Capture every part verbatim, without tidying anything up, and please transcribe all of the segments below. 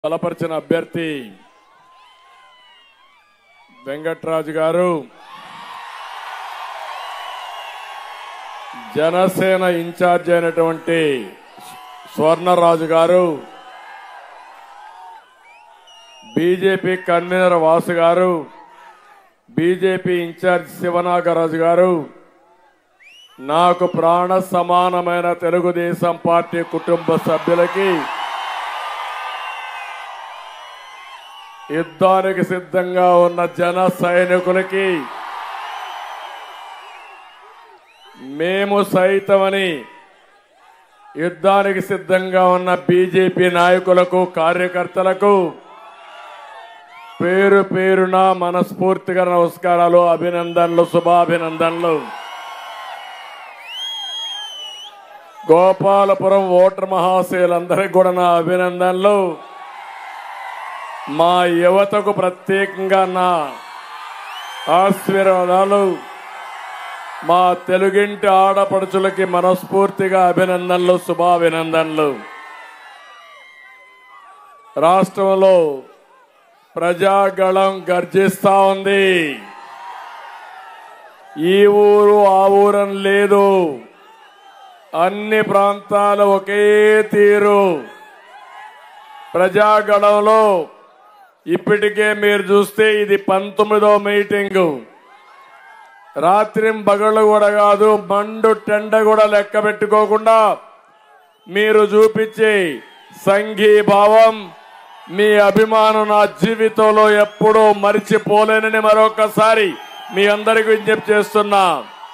బలపరిచిన అభ్యర్థి వెంకట్రాజు గారు జనసేన ఇన్ఛార్జ్ అయినటువంటి స్వర్ణరాజు గారు బీజేపీ కన్వీనర్ వాసు గారు బీజేపీ ఇన్ఛార్జ్ శివనాగరాజు గారు నాకు ప్రాణ సమానమైన తెలుగుదేశం పార్టీ కుటుంబ సభ్యులకి యుద్ధానికి సిద్ధంగా ఉన్న జన సైనికులకి మేము సైతమని యుద్ధానికి సిద్ధంగా ఉన్న బీజేపీ నాయకులకు కార్యకర్తలకు పేరు పేరున మనస్ఫూర్తిగా నమస్కారాలు, అభినందనలు, శుభాభినందనలు. గోపాలపురం ఓటర్ మహాశయులందరికీ కూడా నా అభినందనలు. మా యువతకు ప్రత్యేకంగా నా ఆశీర్వాదాలు. మా తెలుగింటి ఆడపడుచులకి మనస్ఫూర్తిగా అభినందనలు, శుభాభినందనలు. రాష్ట్రంలో ప్రజాగళం గర్జిస్తా ఉంది. ఈ ఊరు ఆ ఊరని లేదు, అన్ని ప్రాంతాలు ఒకే తీరు. ప్రజాగళంలో ఇప్పటికే మీరు చూస్తే ఇది పంతొమ్మిదో మీటింగు. రాత్రి పగళ్ళు కూడా కాదు, మండు టెండ కూడా లెక్క పెట్టుకోకుండా మీరు చూపించే సంఘీభావం, మీ అభిమానం నా జీవితంలో ఎప్పుడూ మరిచిపోలేనని మరొకసారి మీ అందరికీ విజ్ఞప్తి చేస్తున్నా.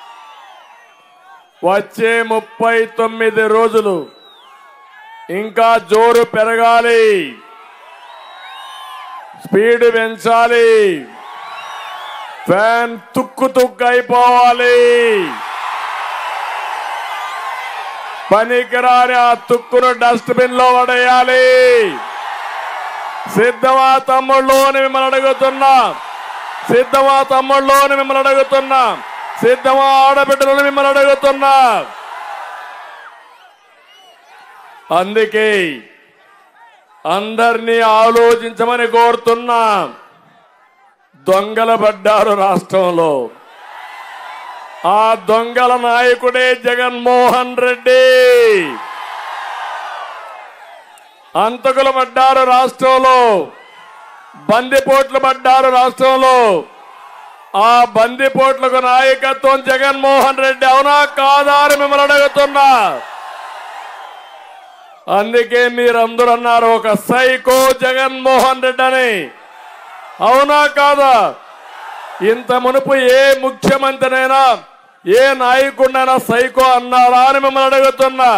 వచ్చే ముప్పై తొమ్మిది రోజులు ఇంకా జోరు పెరగాలి, స్పీడ్ పెంచాలి, ఫ్యాన్ తుక్కు తుక్కు అయిపోవాలి. పనికిరాని ఆ తుక్కును డస్ట్బిన్ లో పడేయాలి. సిద్ధమా తమ్ముళ్ళు అని మిమ్మల్ని అడుగుతున్నా, సిద్ధమా తమ్ముళ్ళు అని మిమ్మల్ని అడుగుతున్నా, సిద్ధమా ఆడబిడ్డలను మిమ్మల్ని అడుగుతున్నా. అందుకే అందరినీ ఆలోచించమని కోరుతున్నా. దొంగల పడ్డారు రాష్ట్రంలో. ఆ దొంగల నాయకుడే జగన్మోహన్ రెడ్డి. అంతకులు పడ్డారు రాష్ట్రంలో, బందిపోట్లు పడ్డారు రాష్ట్రంలో. ఆ బందిపోట్లకు నాయకత్వం జగన్మోహన్ రెడ్డి. అవునా కాదా అని మిమ్మల్ని అడుగుతున్నా. అందుకే మీరందరూ అన్నారు ఒక సైకో జగన్మోహన్ రెడ్డి అని. అవునా కాదా? ఇంత మునుపు ఏ ముఖ్యమంత్రినైనా ఏ నాయకుడినైనా సైకో అన్నారా అని మిమ్మల్ని అడుగుతున్నా.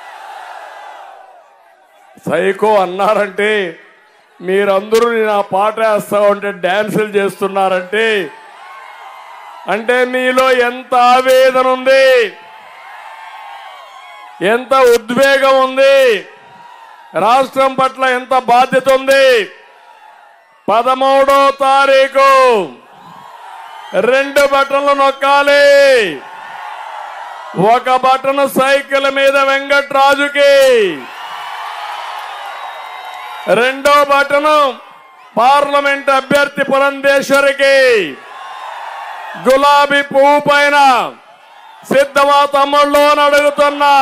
సైకో అన్నారంటే మీరందరూ నా పాట వేస్తా ఉంటే డాన్సులు చేస్తున్నారంటే అంటే మీలో ఎంత ఆవేదన ఉంది, ఎంత ఉద్వేగం ఉంది, రాష్ట్రం పట్ల ఎంత బాధ్యత ఉంది. పదమూడో తారీఖు రెండు బటన్లు నొక్కాలి. ఒక బటన్ సైకిల్ మీద వెంకట్రాజుకి, రెండో బటన్ పార్లమెంట్ అభ్యర్థి పురంధేశ్వరికి. గులాబీ పువ్వు పైన సిద్ధమా తమ్ముళ్ళు అని అడుగుతున్నా.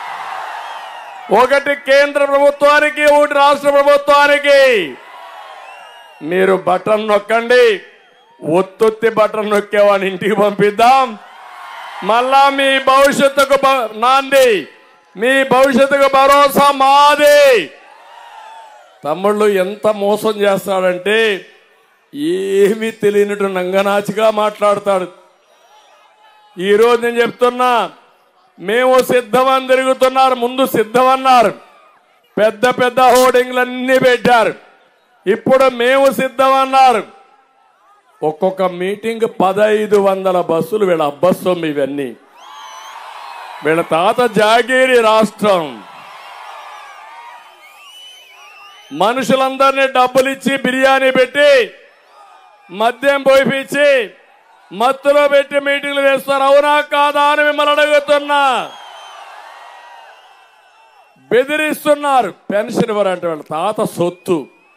ఒకటి కేంద్ర ప్రభుత్వానికి, ఒకటి రాష్ట్ర ప్రభుత్వానికి. మీరు బటన్ నొక్కండి. ఒత్తొత్తి బటన్ నొక్కేవాడిని ఇంటికి పంపిద్దాం. మళ్ళా మీ భవిష్యత్తుకు నాంది, మీ భవిష్యత్తుకు భరోసా మాది. తమ్ముళ్ళు ఎంత మోసం చేస్తాడంటే ఏమీ తెలియనట్టు నంగనాచిగా మాట్లాడతాడు. ఈరోజు నేను చెప్తున్నా, మేము సిద్ధమని తిరుగుతున్నారు. ముందు సిద్ధమన్నారు, పెద్ద పెద్ద హోర్డింగ్లన్నీ పెట్టారు. ఇప్పుడు మేము సిద్ధమన్నారు. ఒక్కొక్క మీటింగ్ పదహైదు వందల బస్సులు. వీళ్ళ అబ్బస్సం ఇవన్నీ. వీళ్ళ తాత జాగీరి రాష్ట్రం. మనుషులందరినీ డబ్బులు ఇచ్చి బిర్యానీ పెట్టి మద్యం పోయిపించి మత్తులో పెట్టి మీటింగ్లు వేస్తారు. అవునా కాదా అని మిమ్మల్ని అడుగుతున్నా. బెదిరిస్తున్నారు. పెన్షన్ ఇవ్వరంటే వాళ్ళ తాత సొత్తు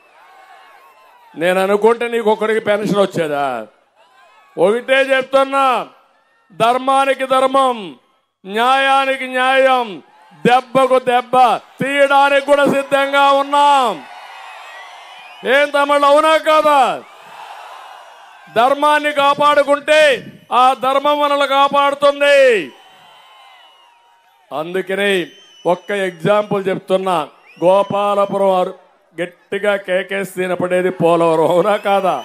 నేను అనుకుంటే నీకు ఒకరికి పెన్షన్ వచ్చేదా? ఒకటే చెప్తున్నా, ధర్మానికి ధర్మం, న్యాయానికి న్యాయం, దెబ్బకు దెబ్బ తీయడానికి కూడా సిద్ధంగా ఉన్నాం. ఏం తమిళ అవునా కాదా? ధర్మాన్ని కాపాడుకుంటే ఆ ధర్మం మనల్ని కాపాడుతుంది. అందుకని ఒక్క ఎగ్జాంపుల్ చెప్తున్నా, గోపాలపురం గట్టిగా కేకేసి తినపడేది పోలవరం, అవునా కాదా?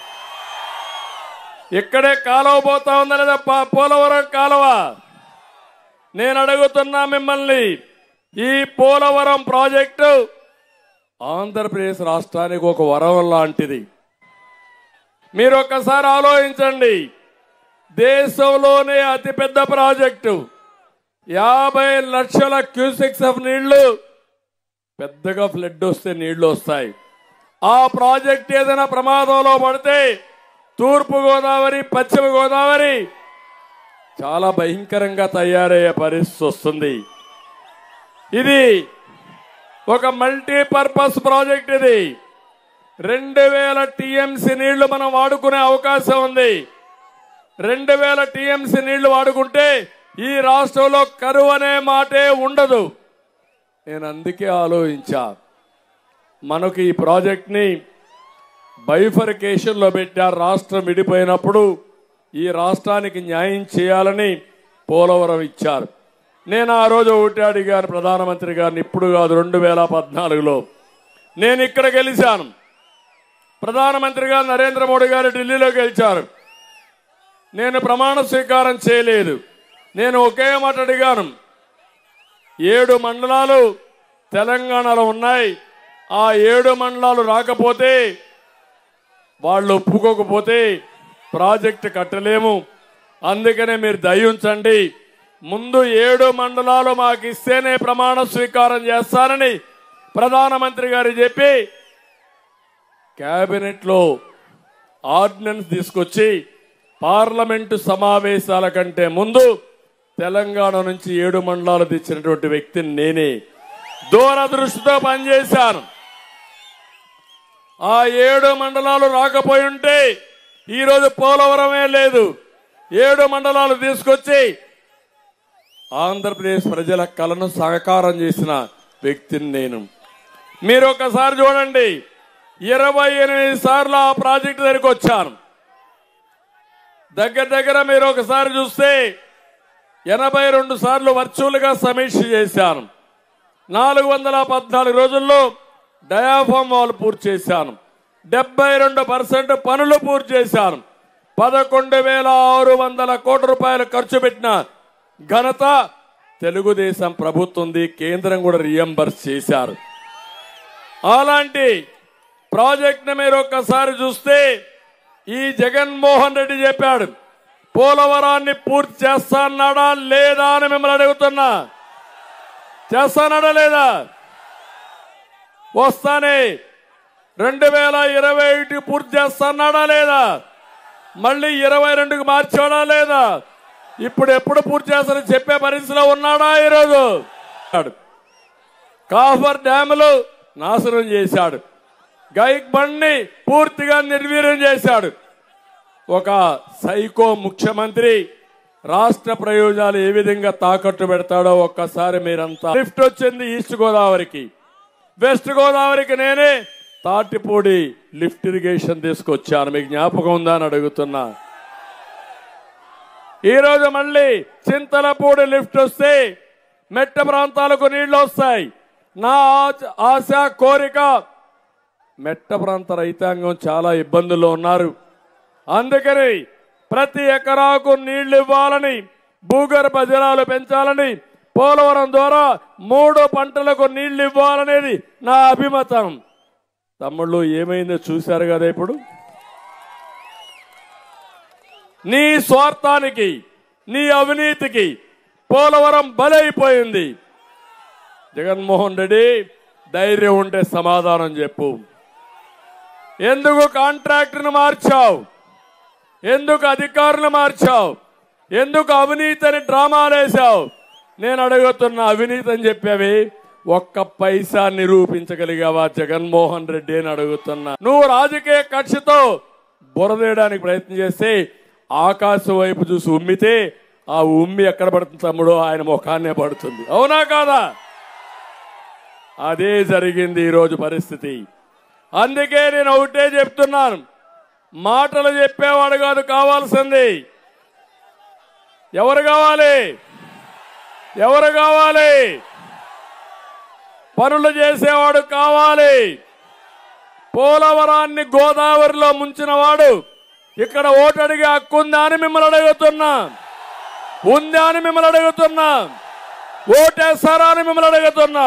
ఇక్కడే కాలువ పోతా ఉందా లేదా పోలవరం కాలువ? నేను అడుగుతున్నా మిమ్మల్ని, ఈ పోలవరం ప్రాజెక్టు ఆంధ్రప్రదేశ్ రాష్ట్రానికి ఒక వరం లాంటిది. మీరు ఒక్కసారి ఆలోచించండి, దేశంలోనే అతిపెద్ద ప్రాజెక్టు, యాభై లక్షల క్యూసెక్స్ ఆఫ్ నీళ్లు, పెద్దగా ఫ్లడ్ వస్తే నీళ్లు వస్తాయి. ఆ ప్రాజెక్ట్ ఏదైనా ప్రమాదంలో పడితే తూర్పు గోదావరి, పశ్చిమ గోదావరి చాలా భయంకరంగా తయారయ్యే పరిస్థితి వస్తుంది. ఇది ఒక మల్టీపర్పస్ ప్రాజెక్ట్. ఇది రెండు వేల టీఎంసీ నీళ్లు మనం వాడుకునే అవకాశం ఉంది. రెండు వేల టీఎంసీ నీళ్లు వాడుకుంటే ఈ రాష్ట్రంలో కరువు అనే మాటే ఉండదు. నేను అందుకే ఆలోచించా, మనకు ఈ ప్రాజెక్ట్ ని బైఫర్కేషన్ లో పెట్టారు. రాష్ట్రం విడిపోయినప్పుడు ఈ రాష్ట్రానికి న్యాయం చేయాలని పోలవరం ఇచ్చారు. నేను ఆ రోజు ఒకటి అడిగాను ప్రధానమంత్రి గారిని, ఇప్పుడు కాదు, రెండు వేల పద్నాలుగులో నేను ఇక్కడ గెలిచాను. ప్రధానమంత్రి గారు నరేంద్ర మోడీ గారు ఢిల్లీలో గెలిచారు. నేను ప్రమాణ స్వీకారం చేయలేదు. నేను ఒకే మాట అడిగాను, ఏడు మండలాలు తెలంగాణలో ఉన్నాయి, ఆ ఏడు మండలాలు రాకపోతే, వాళ్ళు ఒప్పుకోకపోతే ప్రాజెక్టు కట్టలేము. అందుకనే మీరు దయ ఉంచండి, ముందు ఏడు మండలాలు మాకు ఇస్తేనే ప్రమాణ స్వీకారం చేస్తానని ప్రధానమంత్రి గారు చెప్పి కేబినెట్ లో ఆర్డినెన్స్ తీసుకొచ్చి పార్లమెంటు సమావేశాల కంటే ముందు తెలంగాణ నుంచి ఏడు మండలాలు తెచ్చినటువంటి వ్యక్తిని నేనే. దూరదృష్టితో పనిచేశాను. ఆ ఏడు మండలాలు రాకపోయి ఉంటే ఈరోజు పోలవరమే లేదు. ఏడు మండలాలు తీసుకొచ్చి ఆంధ్రప్రదేశ్ ప్రజల కలను సాకారం చేసిన వ్యక్తిని నేను. మీరు ఒకసారి చూడండి, ఇరవై ఎనిమిది సార్లు ఆ ప్రాజెక్టు దగ్గరికి వచ్చాను. దగ్గర దగ్గర మీరు ఒకసారి చూస్తే ఎనభై రెండు సార్లు వర్చువల్ గా సమీక్ష చేశాను. నాలుగు వందల పద్నాలుగు రోజుల్లో డయాఫామ్ వాల్ పూర్తి చేశాను. డెబ్బై రెండు పర్సెంట్ పనులు పూర్తి చేశాను. పదకొండు వేల ఆరు వందల కోట్ల రూపాయలు ఖర్చు పెట్టిన ఘనత తెలుగుదేశం ప్రభుత్వంది. కేంద్రం కూడా రియంబర్స్ చేశారు. అలాంటి ప్రాజెక్ట్ మీరు ఒక్కసారి చూస్తే ఈ జగన్మోహన్ రెడ్డి చెప్పాడు, పోలవరాన్ని పూర్తి చేస్తానడా లేదా అని మిమ్మల్ని అడుగుతున్నా. చేస్తానడా లేదా? వస్తానే రెండు వేల ఇరవై ఒకటి పూర్తి చేస్తానడా లేదా? మళ్ళీ ఇరవై రెండుకి మార్చాడా లేదా? ఇప్పుడు ఎప్పుడు పూర్తి చేస్తారని చెప్పే పరిస్థితిలో ఉన్నాడా? ఈరోజు కాఫర్ డ్యాములు నాశనం చేశాడు. గైక్ బండ్ని పూర్తిగా నిర్వీర్యం చేశాడు. ఒక సైకో ముఖ్యమంత్రి రాష్ట్ర ప్రయోజనాలు ఏ విధంగా తాకట్టు పెడతాడో ఒక్కసారి మీరంతా. లిఫ్ట్ వచ్చింది ఈస్ట్ గోదావరికి, వెస్ట్ గోదావరికి నేనే తాటిపూడి లిఫ్ట్ ఇరిగేషన్ తీసుకొచ్చాను. మీకు జ్ఞాపకం ఉందా అని అడుగుతున్నా. ఈరోజు మళ్ళీ చింతలపూడి లిఫ్ట్ వస్తే మెట్ట ప్రాంతాలకు నీళ్లు వస్తాయి. నా ఆశ కోరిక, మెట్ట ప్రాంత రైతాంగం చాలా ఇబ్బందుల్లో ఉన్నారు. అందుకని ప్రతి ఎకరాకు నీళ్లు ఇవ్వాలని, భూగర్భ జలాలు పెంచాలని, పోలవరం ద్వారా మూడు పంటలకు నీళ్లు ఇవ్వాలనేది నా అభిమతం. తమ్ముళ్ళు ఏమైందో చూశారు కదా. ఇప్పుడు నీ స్వార్థానికి, నీ అవినీతికి పోలవరం బలైపోయింది. జగన్మోహన్ రెడ్డి, ధైర్యం ఉంటే సమాధానం చెప్పు. ఎందుకు కాంట్రాక్టర్ను మార్చావు? ఎందుకు అధికారులు మార్చావు? ఎందుకు అవినీతిని డ్రామాలేసావు? నేను అడుగుతున్న, అవినీతి అని చెప్పేవి ఒక్క పైసా నిరూపించగలిగావా జగన్మోహన్ రెడ్డి అని అడుగుతున్నా. నువ్వు రాజకీయ కక్షతో బురదేయడానికి ప్రయత్నం చేస్తే ఆకాశం వైపు చూసి ఉమ్మితే ఆ ఉమ్మి ఎక్కడ పడుతుంది తమ్ముడో ఆయన ముఖాన్నే పడుతుంది. అవునా కాదా? అదే జరిగింది ఈరోజు పరిస్థితి. అందుకే నేను ఒకటే చెప్తున్నాను, మాటలు చెప్పేవాడు కాదు కావాల్సింది. ఎవరు కావాలి? ఎవరు కావాలి? పనులు చేసేవాడు కావాలి. పోలవరాన్ని గోదావరిలో ముంచిన వాడు ఇక్కడ ఓటు అడిగే హక్కు ఉందా అని మిమ్మల్ని అడుగుతున్నా. ఉందా అని మిమ్మల్ని అడుగుతున్నా. ఓటేస్తారా అని మిమ్మల్ని అడుగుతున్నా.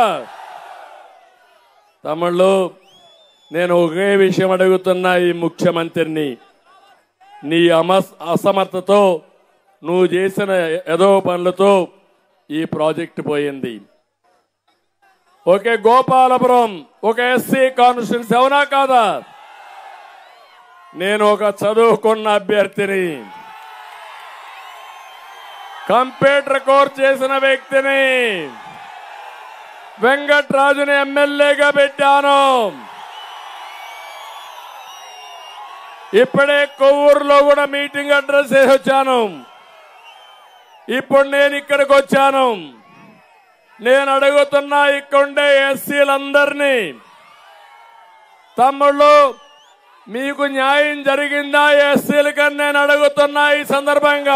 తమిళ్ళు నేను ఒకే విషయం అడుగుతున్నా ఈ ముఖ్యమంత్రిని, నీ అమస్ అసమర్థతో నువ్వు చేసిన ఏదో పనులతో ఈ ప్రాజెక్టు పోయింది. ఒకే గోపాలపురం ఒక ఎస్సీ కాన్స్టిట్యూన్సీ, అవునా కాదా? నేను ఒక చదువుకున్న అభ్యర్థిని, కంప్యూటర్ కోర్స్ చేసిన వ్యక్తిని, వెంకట్రాజుని ఎమ్మెల్యేగా పెట్టాను. ఇప్పుడే కొవ్వూరులో కూడా మీటింగ్ అడ్రస్ చేసి వచ్చాను. ఇప్పుడు నేను ఇక్కడికి వచ్చాను. నేను అడుగుతున్నా ఇక్కడుండే ఎస్సీలందరినీ, తమ్ముళ్ళు మీకు న్యాయం జరిగిందా ఎస్సీలకని నేను అడుగుతున్నా. ఈ సందర్భంగా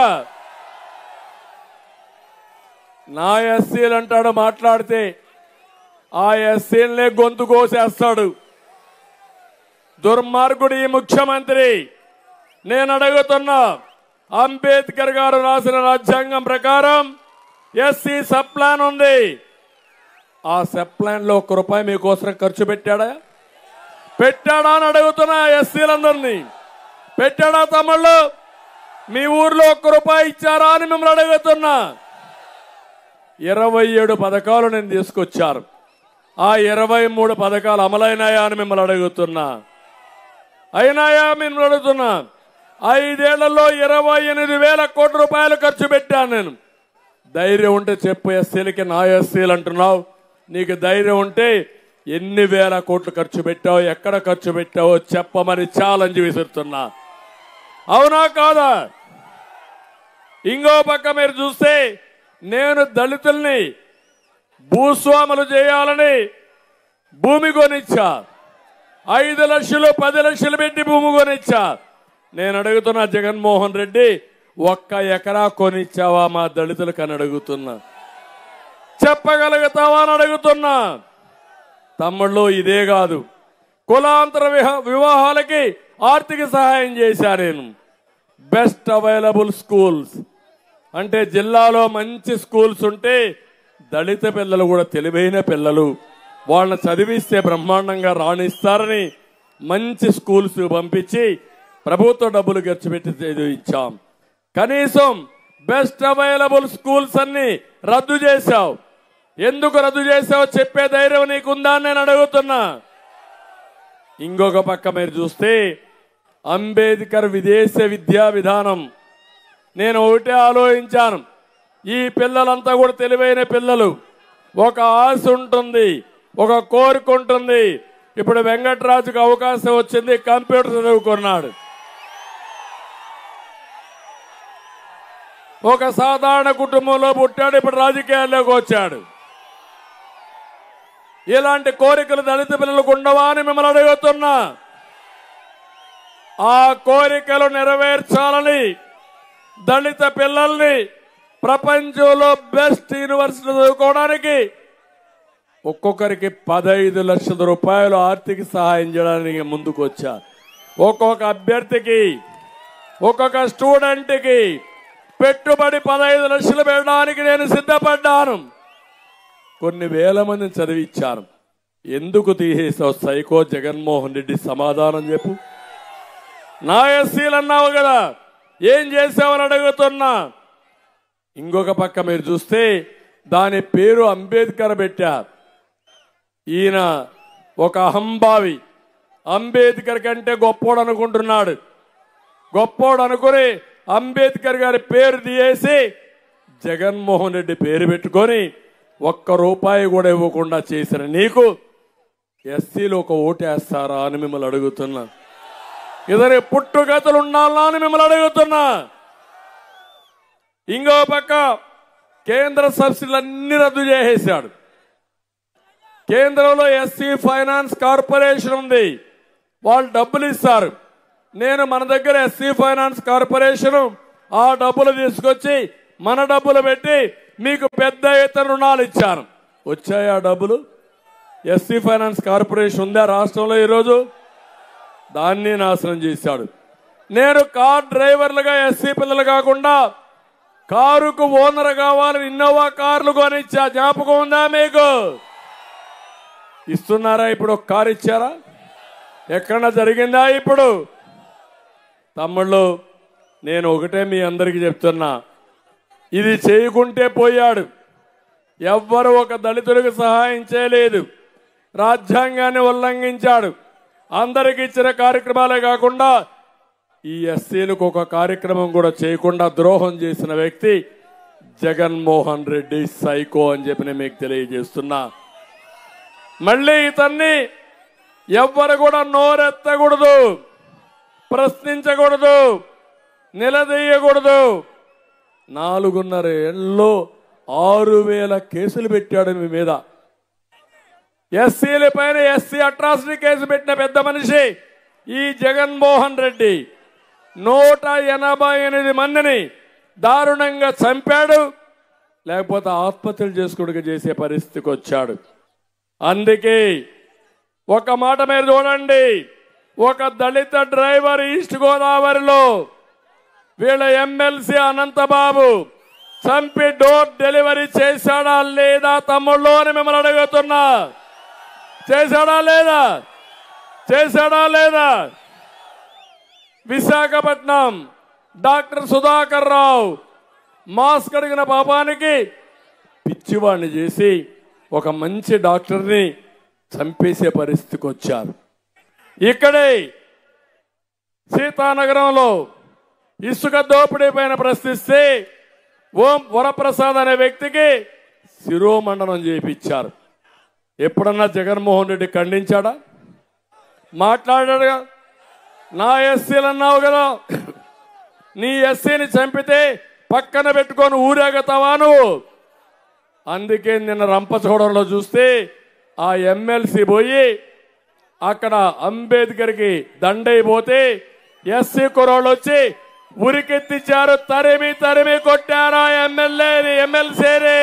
నా ఎస్సీలు అంటాడు మాట్లాడితే ఆ ఎస్సీలనే గొంతు కోసేస్తాడు దుర్మార్గుడు ఈ ముఖ్యమంత్రి. నేను అడుగుతున్నా, అంబేద్కర్ గారు రాసిన రాజ్యాంగం ప్రకారం ఎస్సీ సబ్ ప్లాన్ ఉంది. ఆ సబ్ ప్లాన్ లో ఒక్క రూపాయి మీకోసం ఖర్చు పెట్టాడా? పెట్టాడా అని అడుగుతున్నా ఎస్సీలందరినీ. పెట్టాడా తమ్ముళ్ళు? మీ ఊర్లో ఒక్క రూపాయి ఇచ్చారా అని మిమ్మల్ని అడుగుతున్నా. ఇరవై ఏడు పథకాలు నేను తీసుకొచ్చారు. ఆ ఇరవై మూడు పథకాలు అమలైనాయా అని మిమ్మల్ని అడుగుతున్నా. అయినాయా మిమ్మల్ని అడుగుతున్నా. ఐదేళ్లలో ఇరవై ఎనిమిది వేల కోట్ల రూపాయలు ఖర్చు పెట్టాను నేను. ధైర్యం ఉంటే చెప్పు ఎస్సీలకి, నా ఎస్సీలు అంటున్నావు. నీకు ధైర్యం ఉంటే ఎన్ని వేల కోట్లు ఖర్చు పెట్టావు, ఎక్కడ ఖర్చు పెట్టావో చెప్పమని ఛాలెంజ్ విసురుతున్నా. అవునా కాదా? ఇంకో పక్క మీరు చూస్తే నేను దళితుల్ని భూస్వాములు చేయాలని భూమి కొనిచ్చా. ఐదు లక్షలు పది లక్షలు పెట్టి భూమి కొనిచ్చా. నేను అడుగుతున్నా జగన్మోహన్ రెడ్డి, ఒక్క ఎకరా కొనిచ్చావా మా దళితులకు అని అడుగుతున్నా. చెప్పగలుగుతావా అని అడుగుతున్నా. తమ్ముళ్ళు ఇదే కాదు, కులాంతర వివాహాలకి ఆర్థిక సహాయం చేశా నేను. బెస్ట్ అవైలబుల్ స్కూల్స్ అంటే జిల్లాలో మంచి స్కూల్స్ ఉంటే దళిత పిల్లలు కూడా తెలివైన పిల్లలు, వాళ్ళని చదివిస్తే బ్రహ్మాండంగా రాణిస్తారని మంచి స్కూల్స్ పంపించి ప్రభుత్వ డబ్బులు ఖర్చు పెట్టి చదివించాం. కనీసం బెస్ట్ అవైలబుల్ స్కూల్స్ అన్ని రద్దు చేశావు. ఎందుకు రద్దు చేశావో చెప్పే ధైర్యం నీకుందా అని నేను అడుగుతున్నా. ఇంకొక పక్క మీరు చూస్తే అంబేద్కర్ విదేశ విద్యా విధానం, నేను ఒకటే ఆలోచించాను. ఈ పిల్లలంతా కూడా తెలివైన పిల్లలు, ఒక ఆశ ఉంటుంది, ఒక కోరిక ఉంటుంది. ఇప్పుడు వెంకట్రాజుకు అవకాశం వచ్చింది, కంప్యూటర్ చదువుకున్నాడు. ఒక సాధారణ కుటుంబంలో పుట్టాడు, ఇప్పుడు రాజకీయాల్లోకి వచ్చాడు. ఇలాంటి కోరికలు దళిత పిల్లలకు ఉండవా అని మిమ్మల్ని అడుగుతున్నా. ఆ కోరికలు నెరవేర్చాలని దళిత పిల్లల్ని ప్రపంచంలో బెస్ట్ యూనివర్సిటీ చదువుకోవడానికి ఒక్కొక్కరికి పదహైదు లక్షల రూపాయలు ఆర్థిక సహాయం చేయడానికి ముందుకు వచ్చా. ఒక్కొక్క అభ్యర్థికి, ఒక్కొక్క స్టూడెంట్కి పెట్టుబడి పదహైదు లక్షలు పెట్టడానికి నేను సిద్ధపడ్డాను. కొన్ని వేల మందిని చదివించాను. ఎందుకు తీసేసావు సైకో జగన్మోహన్ రెడ్డి? సమాధానం చెప్పు. నా ఎస్సీలు అన్నావు కదా, ఏం చేసావని అడుగుతున్నా. ఇంకొక పక్క మీరు చూస్తే దాని పేరు అంబేద్కర్ పెట్టారు. ఈయన ఒక అహంభావి, అంబేద్కర్ కంటే గొప్పోడు అనుకుంటున్నాడు. గొప్పోడు అనుకుని అంబేద్కర్ గారి పేరు తీసేసి జగన్మోహన్ రెడ్డి పేరు పెట్టుకొని ఒక్క రూపాయి కూడా ఇవ్వకుండా చేసిన నీకు ఎస్సీలు ఒక ఓటేస్తారా అని మిమ్మల్ని అడుగుతున్నా. ఇద్దరి పుట్టుగతులు ఉండాలా అని మిమ్మల్ని అడుగుతున్నా. ఇంకో పక్క కేంద్ర సబ్సిడీలన్నీ రద్దు చేసేశాడు. కేంద్రంలో ఎస్సీ ఫైనాన్స్ కార్పొరేషన్ ఉంది, వాళ్ళు డబ్బులు ఇస్తారు. నేను మన దగ్గర ఎస్సీ ఫైనాన్స్ కార్పొరేషన్ ఆ డబ్బులు తీసుకొచ్చి మన డబ్బులు పెట్టి మీకు పెద్ద ఎత్తున రుణాలు ఇచ్చాను. వచ్చాయి ఆ డబ్బులు? ఎస్సీ ఫైనాన్స్ కార్పొరేషన్ ఉందా రాష్ట్రంలో ఈరోజు? దాన్ని నాశనం చేశాడు. నేను కార్ డ్రైవర్లుగా ఎస్సీ పిల్లలు కాకుండా కారుకు ఓనర్ కావాలని ఇన్నోవా కార్లు కొనిచ్చా. జ్ఞాపకం ఉందా మీకు? ఇస్తున్నారా? ఇప్పుడు ఒక కారు ఇచ్చారా? ఎక్కడన్నా జరిగిందా? ఇప్పుడు తమ్ముళ్ళు, నేను ఒకటే మీ అందరికీ చెప్తున్నా, ఇది చేయకుంటే పోయాడు. ఎవ్వరు ఒక దళితుడికి సహాయం చేయలేదు. రాజ్యాంగాన్ని ఉల్లంఘించాడు. అందరికి ఇచ్చిన కార్యక్రమాలే కాకుండా ఈ ఎస్సీలకు ఒక కార్యక్రమం కూడా చేయకుండా ద్రోహం చేసిన వ్యక్తి జగన్మోహన్ రెడ్డి సైకో అని చెప్పి నేను మీకు తెలియజేస్తున్నా. మళ్ళీ ఇతన్ని ఎవ్వరు కూడా నోరెత్తకూడదు, ప్రశ్నించకూడదు, నిలదీయకూడదు. నాలుగున్నర ఏళ్ళలో ఆరు వేల కేసులు పెట్టాడు మీ మీద. ఎస్సీల పైన ఎస్సీ అట్రాసిటీ కేసు పెట్టిన పెద్ద మనిషి ఈ జగన్మోహన్ రెడ్డి నూట ఎనభై ఎనిమిది మందిని దారుణంగా చంపాడు. లేకపోతే ఆత్మహత్యలు చేసుకుని చేసే పరిస్థితికి వచ్చాడు. అందుకే ఒక మాట మీరు చూడండి, ఒక దళిత డ్రైవర్ ఈస్ట్ గోదావరిలో వీళ్ళ ఎమ్మెల్సీ అనంతబాబు చంపి డోర్ డెలివరీ చేశాడా లేదా తమ్ముళ్ళు అని మిమ్మల్ని అడుగుతున్నా. చేశాడా లేదా? చేశాడా లేదా? విశాఖపట్నం డాక్టర్ సుధాకర్ రావు మాస్క్ అడిగిన పాపానికి పిచ్చివాడిని చేసి ఒక మంచి డాక్టర్ని చంపేసే పరిస్థితికి వచ్చారు. ఇక్కడే సీతానగరంలో ఇసుక దోపిడీ పైన ప్రశ్నిస్తే ఓం వరప్రసాద్ అనే వ్యక్తికి శిరోమండనం చేయించారు. ఎప్పుడన్నా జగన్మోహన్ రెడ్డి ఖండించాడా? మాట్లాడాడుగా. నా ఎస్సీలు అన్నావు కదా, నీ ఎస్సీని చంపితే పక్కన పెట్టుకొని ఊరేగతావా నువ్వు? అందుకే నిన్న రంపచోడవరంలో చూస్తే ఆ ఎమ్మెల్సీ పోయి అక్కడ అంబేద్కర్కి దండైపోతే ఎస్సీ కుర్రోళ్ళు వచ్చి ఉరికెత్తిచ్చారు, తరిమి తరిమి కొట్టారు ఆ ఎమ్మెల్యేని, ఎమ్మెల్సీని.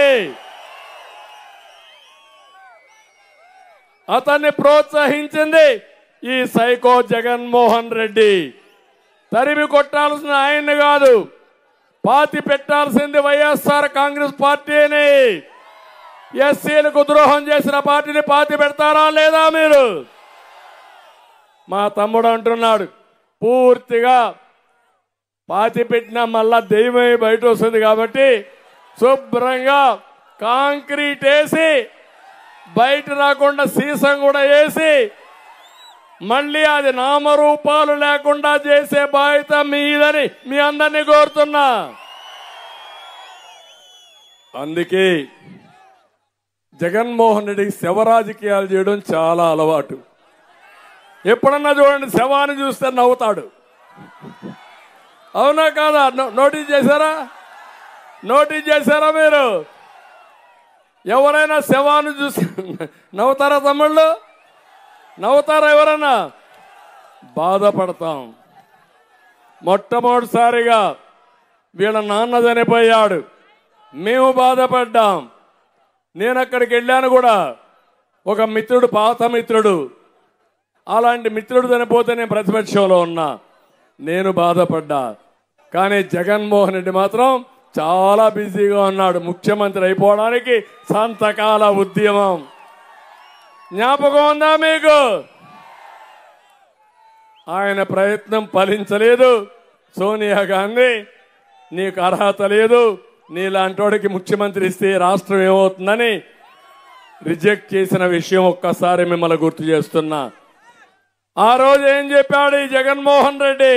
అతన్ని ప్రోత్సహించింది ఈ సైకో జగన్మోహన్ రెడ్డి. తరిమి కొట్టాల్సిన ఆయన్ని కాదు, పాతి పెట్టాల్సింది వైఎస్ఆర్ కాంగ్రెస్ పార్టీని. ఎస్సీలకు ద్రోహం చేసిన పార్టీని పాతి పెడతారా లేదా మీరు? మా తమ్ముడు అంటున్నాడు, పూర్తిగా పాతి పెట్టినా మళ్ళా దెయ్యమై బయట వస్తుంది కాబట్టి శుభ్రంగా కాంక్రీట్ వేసి బయట రాకుండా సీసం కూడా వేసి మళ్ళీ అది నామరూపాలు లేకుండా చేసే బాధ్యత మీదని మీ అందరినీ కోరుతున్నా. అందుకే జగన్మోహన్ రెడ్డికి శవ రాజకీయాలు చేయడం చాలా అలవాటు. ఎప్పుడన్నా చూడండి, శవాన్ని చూస్తే నవ్వుతాడు. అవునా కాదా? నోటీస్ చేశారా? నోటీస్ చేశారా మీరు? ఎవరైనా శవాన్ని చూసి నవ్వుతారా తమ్ముళ్ళు? నవ్వుతారా ఎవరన్నా? బాధపడతాం. మొట్టమొదటిసారిగా వీళ్ళ నాన్న చనిపోయాడు, మేము బాధపడ్డాం. నేను అక్కడికి వెళ్ళాను కూడా. ఒక మిత్రుడు, పాత మిత్రుడు, అలాంటి మిత్రుడు చనిపోతే నేను ప్రతిపక్షంలో ఉన్నా, నేను బాధపడ్డా. కానీ జగన్మోహన్ రెడ్డి మాత్రం చాలా బిజీగా ఉన్నాడు. ముఖ్యమంత్రి అయిపోవడానికి సంతకాల ఉద్యమం జ్ఞాపకం ఉందా మీకు? ఆయన ప్రయత్నం ఫలించలేదు. సోనియా గాంధీ, నీకు అర్హత లేదు, నీలాంటోడికి ముఖ్యమంత్రి ఇస్తే రాష్ట్రం ఏమవుతుందని రిజెక్ట్ చేసిన విషయం ఒక్కసారి మిమ్మల్ని గుర్తు చేస్తున్నా. ఆ రోజు ఏం చెప్పాడు ఈ జగన్మోహన్ రెడ్డి?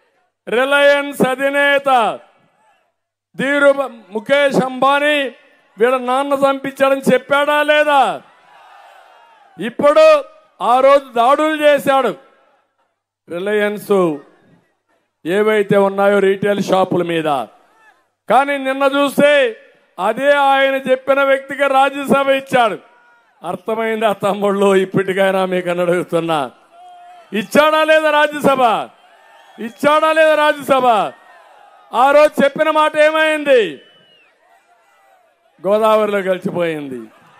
రిలయన్స్ అధినేత ధీరు ముఖేష్ అంబానీ వీళ్ళ నాన్న చంపించాడని చెప్పాడా లేదా? ఇప్పుడు ఆ రోజు దాడులు చేశాడు. రిలయన్స్ ఏవైతే ఉన్నాయో రీటైల్ షాపుల మీద. కానీ నిన్న చూస్తే అదే ఆయన చెప్పిన వ్యక్తికి రాజ్యసభ ఇచ్చాడు. అర్థమైందా తమ్ముళ్ళు? ఇప్పటికైనా మీకు అని అడుగుతున్నా, ఇచ్చాడా లేదా రాజ్యసభ? ఇచ్చాడా లేదా రాజ్యసభ? ఆ రోజు చెప్పిన మాట ఏమైంది? గోదావరిలో కలిసిపోయింది.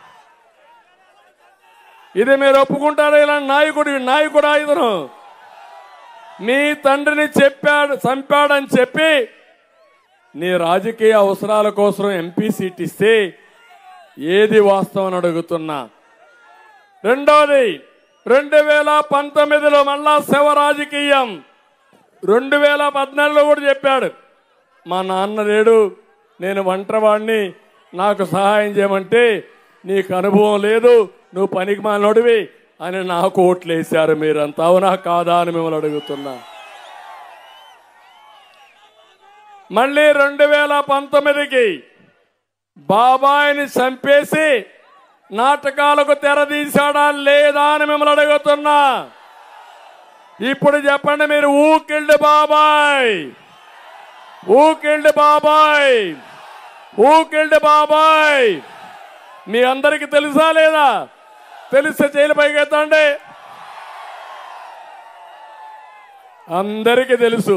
ఇది మీరు ఒప్పుకుంటారా? ఇలాంటి నాయకుడు నాయకుడా ఇతను? మీ తండ్రిని చెప్పాడు చంపాడని చెప్పి నీ రాజకీయ అవసరాల కోసం ఎంపీ సీట్ ఇస్తే ఏది వాస్తవం అని అడుగుతున్నా. రెండోది, రెండు వేల పంతొమ్మిదిలో మళ్ళా శవ రాజకీయం. రెండు వేల పద్నాలుగులో కూడా చెప్పాడు, మా నాన్న లేడు, నేను ఒంటరివాడిని, నాకు సహాయం చేయమంటే నీకు అనుభవం లేదు, నువ్వు పనికి మాలినోడివి అని నాకు ఓట్లు వేశారు మీరంతా. అవునా కాదా అని మిమ్మల్ని అడుగుతున్నా. మళ్ళీ రెండు వేల పంతొమ్మిదికి బాబాయిని చంపేసి నాటకాలకు తెరదీశాడా లేదా అని మిమ్మల్ని అడుగుతున్నా. ఇప్పుడు చెప్పండి మీరు, ఊ కిల్డ్ బాబాయ్, ఊ కిల్డ్ బాబాయ్, ఊ కిల్డ్ బాబాయ్? మీ అందరికి తెలుసా లేదా? తెలిస్తే జైలు పైకెత్తండి. అందరికీ తెలుసు.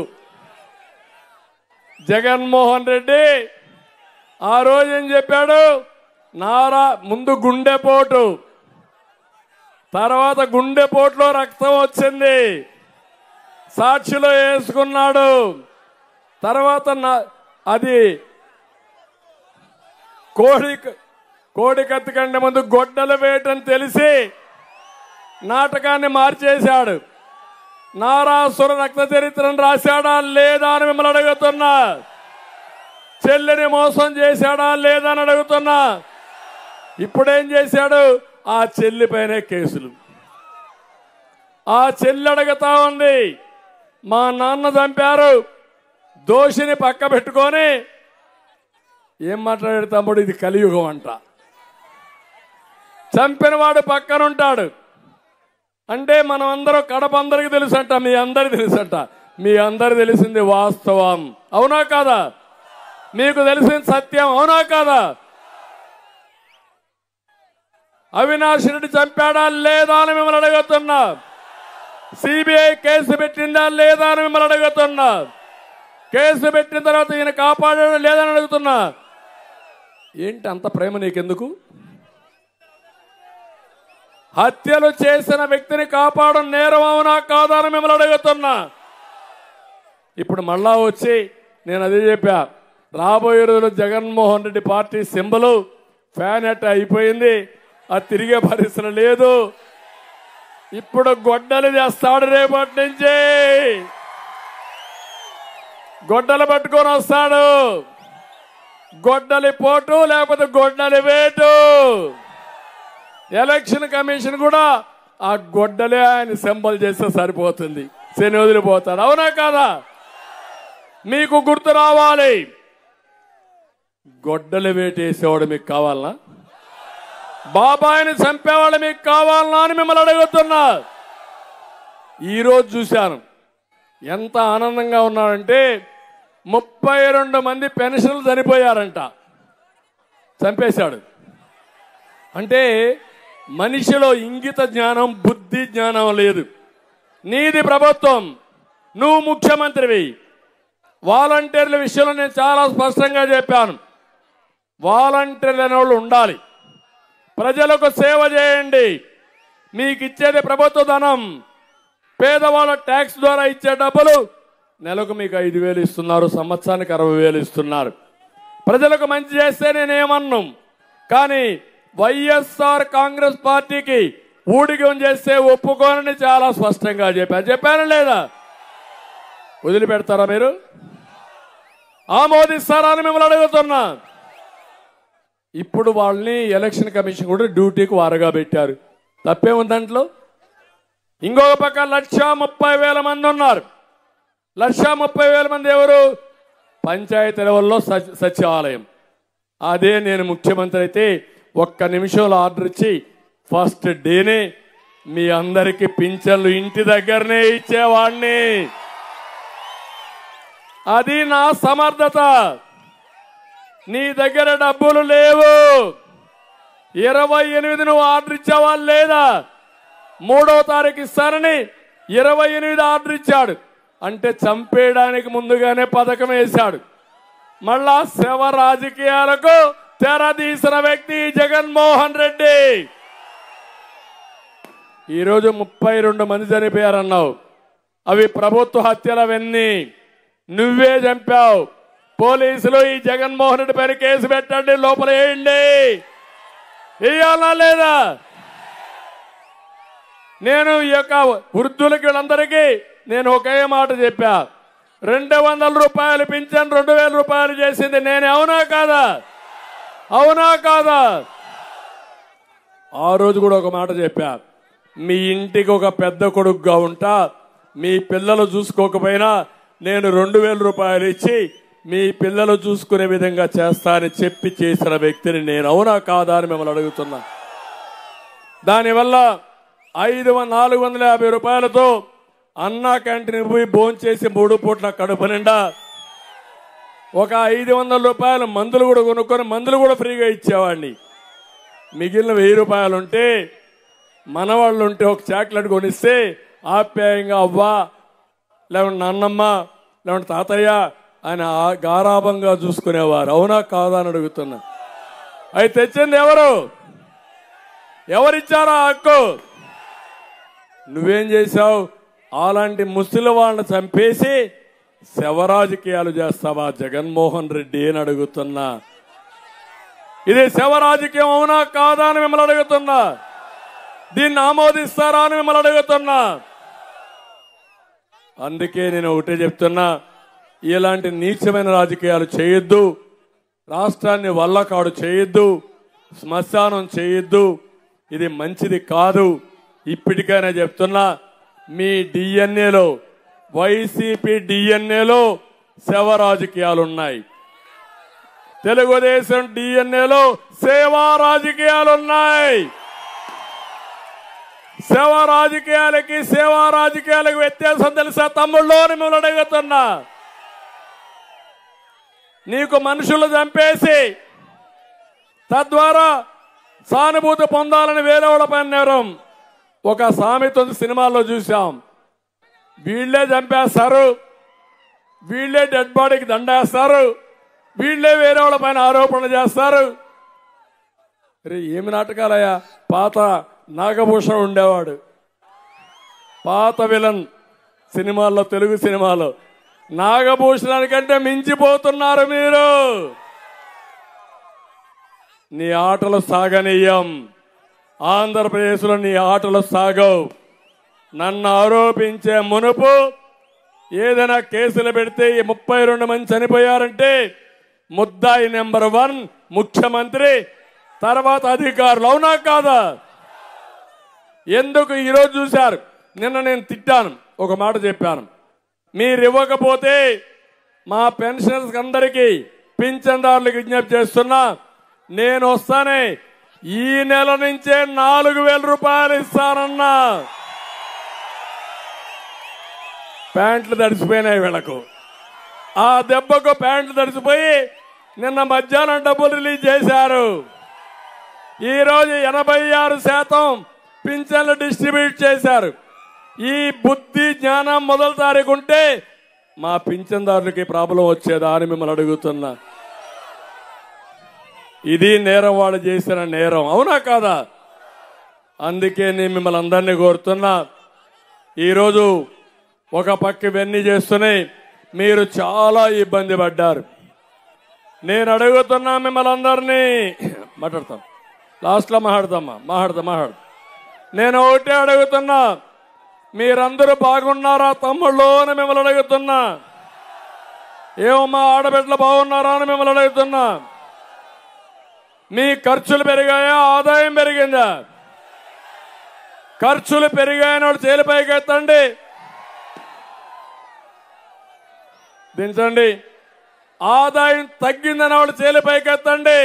జగన్మోహన్ రెడ్డి ఆ రోజు ఏం చెప్పాడు? నారా ముందు గుండెపోటు, తర్వాత గుండెపోటులో రక్తం వచ్చింది, సాక్షిలో వేసుకున్నాడు. తర్వాత అది కోడి కోడి కత్తి కంటే ముందు గొడ్డలు వేయటని తెలిసి నాటకాన్ని మార్చేశాడు. నారాసుర రక్త చరిత్రను రాశాడా లేదా అని మిమ్మల్ని అడుగుతున్నా. చెల్లిని మోసం చేశాడా లేదా అని అడుగుతున్నా. ఇప్పుడేం చేశాడు? ఆ చెల్లి పైనే కేసులు. ఆ చెల్లి అడుగుతా ఉంది, మా నాన్న చంపారు, దోషిని పక్క పెట్టుకొని ఏం మాట్లాడాడు తమ్ముడు? ఇది కలియుగం అంట. చంపిన వాడు పక్కనుంటాడు అంటే మనం అందరూ కడప అందరికి తెలుసంట, మీ అందరికి తెలుసంట. మీ అందరు తెలిసింది వాస్తవం, అవునా కాదా? మీకు తెలిసింది సత్యం, అవునా కాదా? అవినాష్ రెడ్డి చంపాడా లేదా అని మిమ్మల్ని అడుగుతున్నా. సిబిఐ కేసు పెట్టిందా లేదా అని మిమ్మల్ని అడుగుతున్నా. కేసు పెట్టిన తర్వాత ఈయన కాపాడాడా లేదని అడుగుతున్నా. ఏంటి అంత ప్రేమ నీకెందుకు? హత్యలు చేసిన వ్యక్తిని కాపాడడం నేరం, అవునా కాదా అని మిమ్మల్ని అడుగుతున్నా. ఇప్పుడు మళ్ళా వచ్చి నేను అదే చెప్పా, రాబోయే రోజులు Jaganmohan Reddy party symbol fan అట్ అయిపోయింది, అది తిరిగే పరిస్థితి లేదు. ఇప్పుడు గొడ్డలు చేస్తాడు, రేపటి నుంచి గొడ్డలు పట్టుకొని వస్తాడు. గొడ్డలి పోటు లేకపోతే గొడ్డలి వేటు. ఎలక్షన్ కమిషన్ కూడా ఆ గొడ్డలే ఆయన సింబల్ చేస్తే సరిపోతుంది, శని వదిలిపోతాడు, అవునా కాదా? మీకు గుర్తు రావాలి, గొడ్డలి వేటేసేవాడు మీకు కావాలనా? బాబాయిని చంపేవాళ్ళు మీకు కావాలనా అని మిమ్మల్ని అడుగుతున్నా. ఈరోజు చూశాను ఎంత ఆనందంగా ఉన్నారంటే, ముప్పై రెండు మంది పెన్షన్లు చనిపోయారంట, చంపేశాడు. అంటే మనిషిలో ఇంగిత జ్ఞానం, బుద్ధి జ్ఞానం లేదు. నీది ప్రభుత్వం, నువ్వు ముఖ్యమంత్రివి. వాలంటీర్ల విషయంలో నేను చాలా స్పష్టంగా చెప్పాను, వాలంటీర్లు అనే వాళ్ళు ఉండాలి, ప్రజలకు సేవ చేయండి. మీకు ఇచ్చేది ప్రభుత్వ ధనం, పేదవాళ్ళ ట్యాక్స్ ద్వారా ఇచ్చే డబ్బులు నెలకు మీకు ఐదు వేలు ఇస్తున్నారు, సంవత్సరానికి అరవై వేలు ఇస్తున్నారు. ప్రజలకు మంచి చేస్తే నేనేమన్నాం, కానీ వైఎస్ఆర్ కాంగ్రెస్ పార్టీకి ఊడిగం చేస్తే ఒప్పుకోనని చాలా స్పష్టంగా చెప్పాను. చెప్పాను లేదా? వదిలిపెడతారా మీరు? ఆమోదిస్తారా అని మిమ్మల్ని అడుగుతున్నా. ఇప్పుడు వాళ్ళని ఎలక్షన్ కమిషన్ కూడా డ్యూటీకి వారగా పెట్టారు, తప్పేముంది దాంట్లో? ఇంకొక పక్క లక్ష ముప్పై వేల మంది ఉన్నారు. లక్ష ముప్పై వేల మంది ఎవరు? పంచాయతీ లెవెల్లో సచివాలయం. అదే నేను ముఖ్యమంత్రి అయితే ఒక్క నిమిషంలో ఆర్డర్ ఇచ్చి ఫస్ట్ డేనే మీ అందరికీ పింఛన్లు ఇంటి దగ్గరనే ఇచ్చేవాడిని. అది నా సమర్థత. నీ దగ్గర డబ్బులు లేవు. ఇరవై ఎనిమిది నువ్వు ఆర్డర్ ఇచ్చావా లేదా? మూడో తారీఖు ఇస్తానని ఇరవై ఎనిమిది ఆర్డర్ ఇచ్చాడు. అంటే చంపేయడానికి ముందుగానే పథకం వేశాడు. మళ్ళా శవ రాజకీయాలకు తెరదీసిన వ్యక్తి జగన్మోహన్ రెడ్డి. ఈరోజు ముప్పై రెండు మంది చనిపోయారన్నావు. అవి ప్రభుత్వ హత్యలవన్నీ నువ్వే చంపావు. పోలీసులు ఈ జగన్మోహన్ రెడ్డి పైన కేసు పెట్టండి, లోపల వేయండి. వేయాలా లేదా? నేను ఈ యొక్క వృద్ధులకి వీళ్ళందరికీ నేను ఒకే మాట చెప్పా. రెండు వందల రూపాయలు పింఛన్ రెండు వేల రూపాయలు చేసింది నేను. అవునా కాదా? అవునా కాదా? ఆ రోజు కూడా ఒక మాట చెప్పా. మీ ఇంటికి ఒక పెద్ద కొడుకుగా ఉంటా, మీ పిల్లలు చూసుకోకపోయినా నేను రెండు వేల రూపాయలు ఇచ్చి మీ పిల్లలు చూసుకునే విధంగా చేస్తానని చెప్పి చేసిన వ్యక్తిని నేను. అవునా కాదా అని మిమ్మల్ని అడుగుతున్నా. దానివల్ల ఐదు నాలుగు వందల యాభై రూపాయలతో అన్నా క్యాంటీన్ పోయి భోంచేసి మూడు పూట్ల కడుపు నిండా ఒక ఐదు వందల రూపాయలు మందులు కూడా కొనుక్కొని మందులు కూడా ఫ్రీగా ఇచ్చేవాడిని. మిగిలిన వెయ్యి రూపాయలు ఉంటే మనవాళ్ళు ఉంటే ఒక చాక్లెట్ కొనిస్తే ఆప్యాయంగా అవ్వా లేకుంటే నాన్నమ్మ లేకుంటే తాతయ్య ఆయన గారాభంగా చూసుకునేవారు. అవునా కాదా అని అడుగుతున్నా. అవి తెచ్చింది ఎవరు? ఎవరిచ్చారా హక్కు? నువ్వేం చేశావు? అలాంటి ముసలి వాళ్ళని చంపేసి శవ రాజకీయాలు చేస్తావా జగన్మోహన్ రెడ్డి అని అడుగుతున్నా. ఇది శవ రాజకీయం అవునా కాదా అని మిమ్మల్ని అడుగుతున్నా. దీన్ని ఆమోదిస్తారా అని మిమ్మల్ని అడుగుతున్నా. అందుకే నేను ఒకటే చెప్తున్నా, ఇలాంటి నీచమైన రాజకీయాలు చేయొద్దు. రాష్ట్రాన్ని వల్లకాడు చేయొద్దు. శ్మశానం చేయొద్దు. ఇది మంచిది కాదు. ఇప్పటికైనా చెప్తున్నా, మీ డిఎన్ఏలో వైసీపీ డిఎన్ఏలో శవ రాజకీయాలు ఉన్నాయి. తెలుగుదేశం డిఎన్ఏలో సేవా రాజకీయాలు ఉన్నాయి. శవ రాజకీయాలకి సేవా రాజకీయాలకు వ్యత్యాసం తెలుసా తమ్ముళ్ళు అని మిమ్మల్ని అడుగుతున్నా. నీకు మనుషులు చంపేసి తద్వారా సానుభూతి పొందాలని వేరే వాళ్ళ పైన నేరం. ఒక సామెత సినిమాల్లో చూసాం. వీళ్లే చంపేస్తారు, వీళ్లే డెడ్ బాడీకి దండేస్తారు, వీళ్లే వేరే వాళ్ళ పైన ఆరోపణలు చేస్తారు. రే ఏమి నాటకాలయ్యా. పాత నాగభూషణం ఉండేవాడు, పాత విలన్ సినిమాల్లో, తెలుగు సినిమాలో. నాగభూషణానికంటే మించిపోతున్నారు మీరు. నీ ఆటలు సాగనీయం. ఆంధ్రప్రదేశ్లో నీ ఆటలు సాగవు. నన్ను ఆరోపించే మునుపు ఏదైనా కేసులు పెడితే ఈ ముప్పై రెండు మంది చనిపోయారంటే ముద్దాయి నెంబర్ వన్ ముఖ్యమంత్రి, తర్వాత అధికారులు. అవునా కాదా? ఎందుకు ఈరోజు చూశారు? నిన్న నేను తిట్టాను, ఒక మాట చెప్పాను. మీరు ఇవ్వకపోతే మా పెన్షనర్స్ అందరికీ పింఛన్దారులకు విజ్ఞప్తి చేస్తున్నా, నేను వస్తానే ఈ నెల నుంచే నాలుగు వేల రూపాయలు ఇస్తానన్నా. ప్యాంట్లు తడిసిపోయినాయి వీళ్ళకు. ఆ దెబ్బకు ప్యాంట్లు తడిసిపోయి నిన్న మధ్యాహ్నం డబ్బులు రిలీజ్ చేశారు. ఈరోజు ఎనభై ఆరు శాతం పింఛన్లు డిస్ట్రిబ్యూట్ చేశారు. ఈ బుద్ధి జ్ఞానం మొదటి తారీఖు ఉంటే మా పింఛన్దారులకి ప్రాబ్లం వచ్చేదా అని మిమ్మల్ని అడుగుతున్నా. ఇది నేరం, వాళ్ళు చేసిన నేరం. అవునా కాదా? అందుకే నేను మిమ్మల్ని అందరినీ కోరుతున్నా. ఈరోజు ఒక పక్క ఇవన్నీ చేస్తున్నాయి, మీరు చాలా ఇబ్బంది పడ్డారు. నేను అడుగుతున్నా మిమ్మల్ని అందరినీ. మాట్లాడతాం, లాస్ట్లో మాట్లాడతామా? మాట్లాడతా మాట్లాడతా నేను ఒకటే అడుగుతున్నా, మీరందరూ బాగున్నారా తమ్ముళ్ళు అని మిమ్మల్ని అడుగుతున్నా. ఏమమ్మా ఆడబిడ్డలు బాగున్నారా అని మిమ్మల్ని అడుగుతున్నా. మీ ఖర్చులు పెరిగాయా, ఆదాయం పెరిగిందా? ఖర్చులు పెరిగాయని వాళ్ళు చేలిపైకి ఎత్తండి, దించండి. ఆదాయం తగ్గిందని వాళ్ళు చేలిపైకెత్తండి.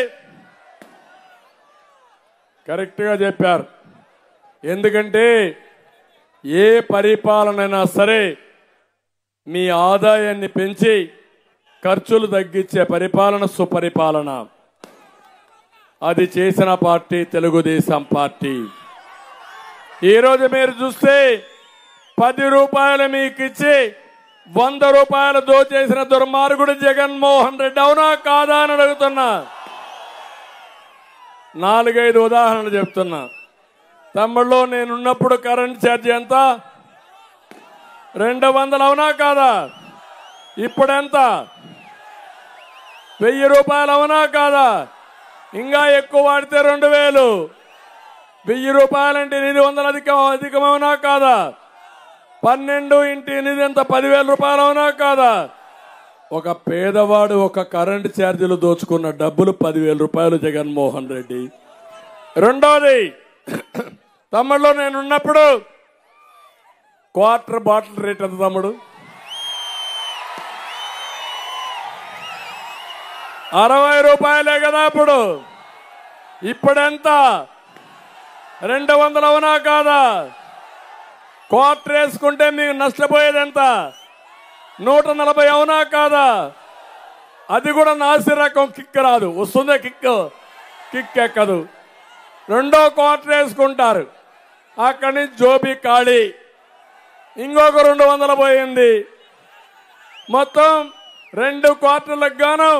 కరెక్ట్గా చెప్పారు. ఎందుకంటే ఏ పరిపాలనైనా సరే మీ ఆదాయాన్ని పెంచి ఖర్చులు తగ్గించే పరిపాలన సుపరిపాలన. అది చేసిన పార్టీ తెలుగుదేశం పార్టీ. ఈరోజు మీరు చూస్తే పది రూపాయలు మీకు ఇచ్చి వంద రూపాయలు దోచేసిన దుర్మార్గుడు జగన్మోహన్ రెడ్డి, అవునా కాదా అని అడుగుతున్నా. నాలుగైదు ఉదాహరణలు చెప్తున్నా. తమ్ముళ్ళు, నేనున్నప్పుడు కరెంట్ ఛార్జ్ ఎంత? రెండు వందలు, అవునా కాదా? ఇప్పుడెంత? వెయ్యి రూపాయలు, అవునా కాదా? ఇంకా ఎక్కువ వాడితే రెండు వేలు. వెయ్యి రూపాయలంటే ఎనిమిది వందలు అధికం అధికమవునా కాదా? పన్నెండు ఇంటి ఎనిమిది ఎంత? పదివేల రూపాయలు, అవునా కాదా? ఒక పేదవాడు ఒక కరెంట్ ఛార్జీలు దోచుకున్న డబ్బులు పదివేల రూపాయలు జగన్మోహన్ రెడ్డి. రెండోది, తమ్ముళ్ళు, నేనున్నప్పుడు క్వార్టర్ బాటిల్ రేట్ ఎంత తమ్ముడు? అరవై రూపాయలే కదా అప్పుడు. ఇప్పుడెంత? రెండు వందలు, అవునా కాదా? క్వార్టర్ వేసుకుంటే మీకు నష్టపోయేది ఎంత? నూట నలభై, అవునా కాదా? అది కూడా నాసి రకం కిక్ రాదు. వస్తుందే కిక్, కిక్ ఎక్కదు. రెండో క్వార్టర్ వేసుకుంటారు, అక్కడి నుంచి జోబీ ఖాళీ. ఇంకొక రెండు వందలు పోయింది. మొత్తం రెండు క్వార్టర్లకు గాను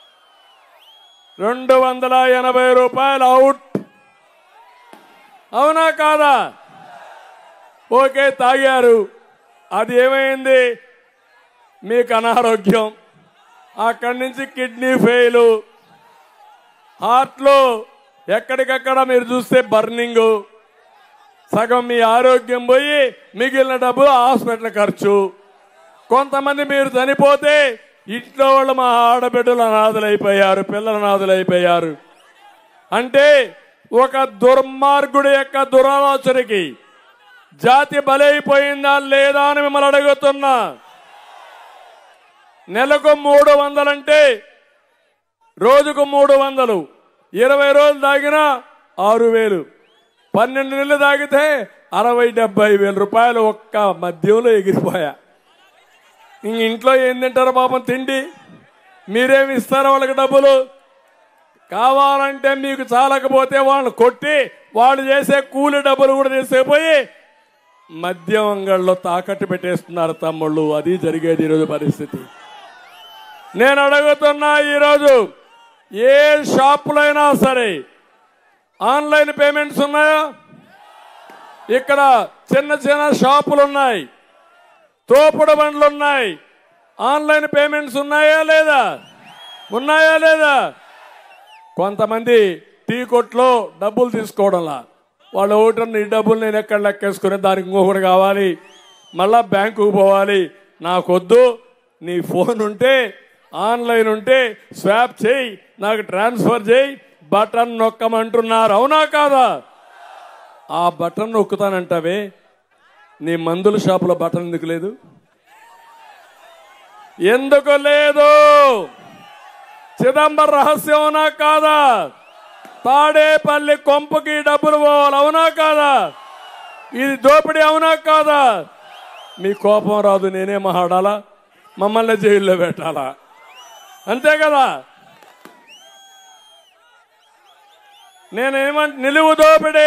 రెండు వందల ఎనభై రూపాయలు అవుట్, అవునా కాదా? ఓకే, తాగారు. అది ఏమైంది? మీకు అనారోగ్యం, అక్కడి నుంచి కిడ్నీ ఫెయిల్, హార్ట్లో ఎక్కడికక్కడ మీరు చూస్తే బర్నింగ్, సగం మీ ఆరోగ్యం పోయి మిగిలిన డబ్బు హాస్పిటల్ ఖర్చు. కొంతమంది మీరు చనిపోతే ఇంట్లో వాళ్ళు మా ఆడబిడ్డలు అనాథలైపోయారు, పిల్లలు అనాథలైపోయారు. అంటే ఒక దుర్మార్గుడి యొక్క దురాలోచనకి జాతి బలైపోయిందా లేదా అని మిమ్మల్ని అడుగుతున్నా. నెలకు మూడు వందలంటే రోజుకు మూడు వందలు, ఇరవై రోజులు తాగినా ఆరు వేలు, పన్నెండు నెలలు తాగితే అరవై డెబ్బై వేల రూపాయలు ఒక్క మద్యంలో ఎగిరిపోయా. ఇంక ఇంట్లో ఏం తింటారు పాపం తిండి? మీరేమి ఇస్తారో వాళ్ళకి డబ్బులు? కావాలంటే మీకు చాలకపోతే వాళ్ళని కొట్టి వాళ్ళు చేసే కూలి డబ్బులు కూడా తీసుకుపోయి మద్యం అంగళ్ళలో తాకట్టు పెట్టేస్తున్నారు తమ్ముళ్ళు. అది జరిగేది ఈరోజు పరిస్థితి. నేను అడుగుతున్నా, ఈరోజు ఏ షాపులైనా సరే ఆన్లైన్ పేమెంట్స్ ఉన్నాయా? ఇక్కడ చిన్న చిన్న షాపులు ఉన్నాయి, తోపుడు బండ్లు ఉన్నాయి, ఆన్లైన్ పేమెంట్స్ ఉన్నాయా లేదా? ఉన్నాయా లేదా? కొంతమంది టీ కొట్లో డబ్బులు తీసుకోవడంలా, వాళ్ళు ఒకటి ఈ డబ్బులు నేను ఎక్కడ లెక్కేసుకునే, దానికి ఇంకొకటి కావాలి, మళ్ళా బ్యాంకుకు పోవాలి. నాకొద్దు, నీ ఫోన్ ఉంటే ఆన్లైన్ ఉంటే స్వాప్ చేయి, నాకు ట్రాన్స్ఫర్ చేయి, బటన్ నొక్కమంటున్నారు, అవునా కాదా? ఆ బటన్ నొక్కుతానంటావే, నీ మందుల షాపులో బటన్ ఎందుకు లేదు? ఎందుకు లేదు? చిదంబరం రహస్యం, అవునా కాదా? తాడేపల్లి కొంపకి డబ్బులు పోవాలి, అవునా కాదా? ఇది దోపిడీ, అవునా కాదా? మీ కోపం రాదు, నేనే మాట్లాడాలా? మమ్మల్ని జైల్లో పెట్టాలా? అంతే కదా? నేనేమంటే నిలువు దోపిడీ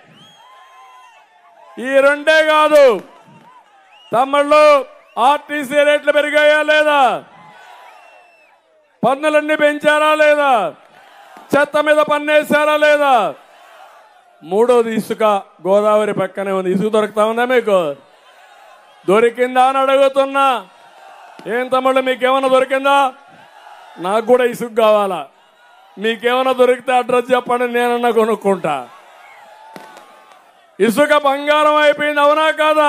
ఈ రెండే కాదు తమ్ముళ్ళు. ఆర్టీసీ రేట్లు పెరిగాయా లేదా? పన్నులన్నీ పెంచారా లేదా? చెత్త మీద పన్నేసారా లేదా? మూడోది ఇసుక. గోదావరి పక్కనే ఉంది, ఇసుక దొరుకుతా ఉందా మీకు? దొరికిందా అని అడుగుతున్నా. ఏం తమ్ముళ్ళు, మీకేమన్నా దొరికిందా? నాకు కూడా ఇసుక కావాలా. మీకేమన్నా దొరికితే అడ్రస్ చెప్పండి, నేనన్నా కొనుక్కుంటా. ఇసుక బంగారం అయిపోయింది, అవునా కాదా?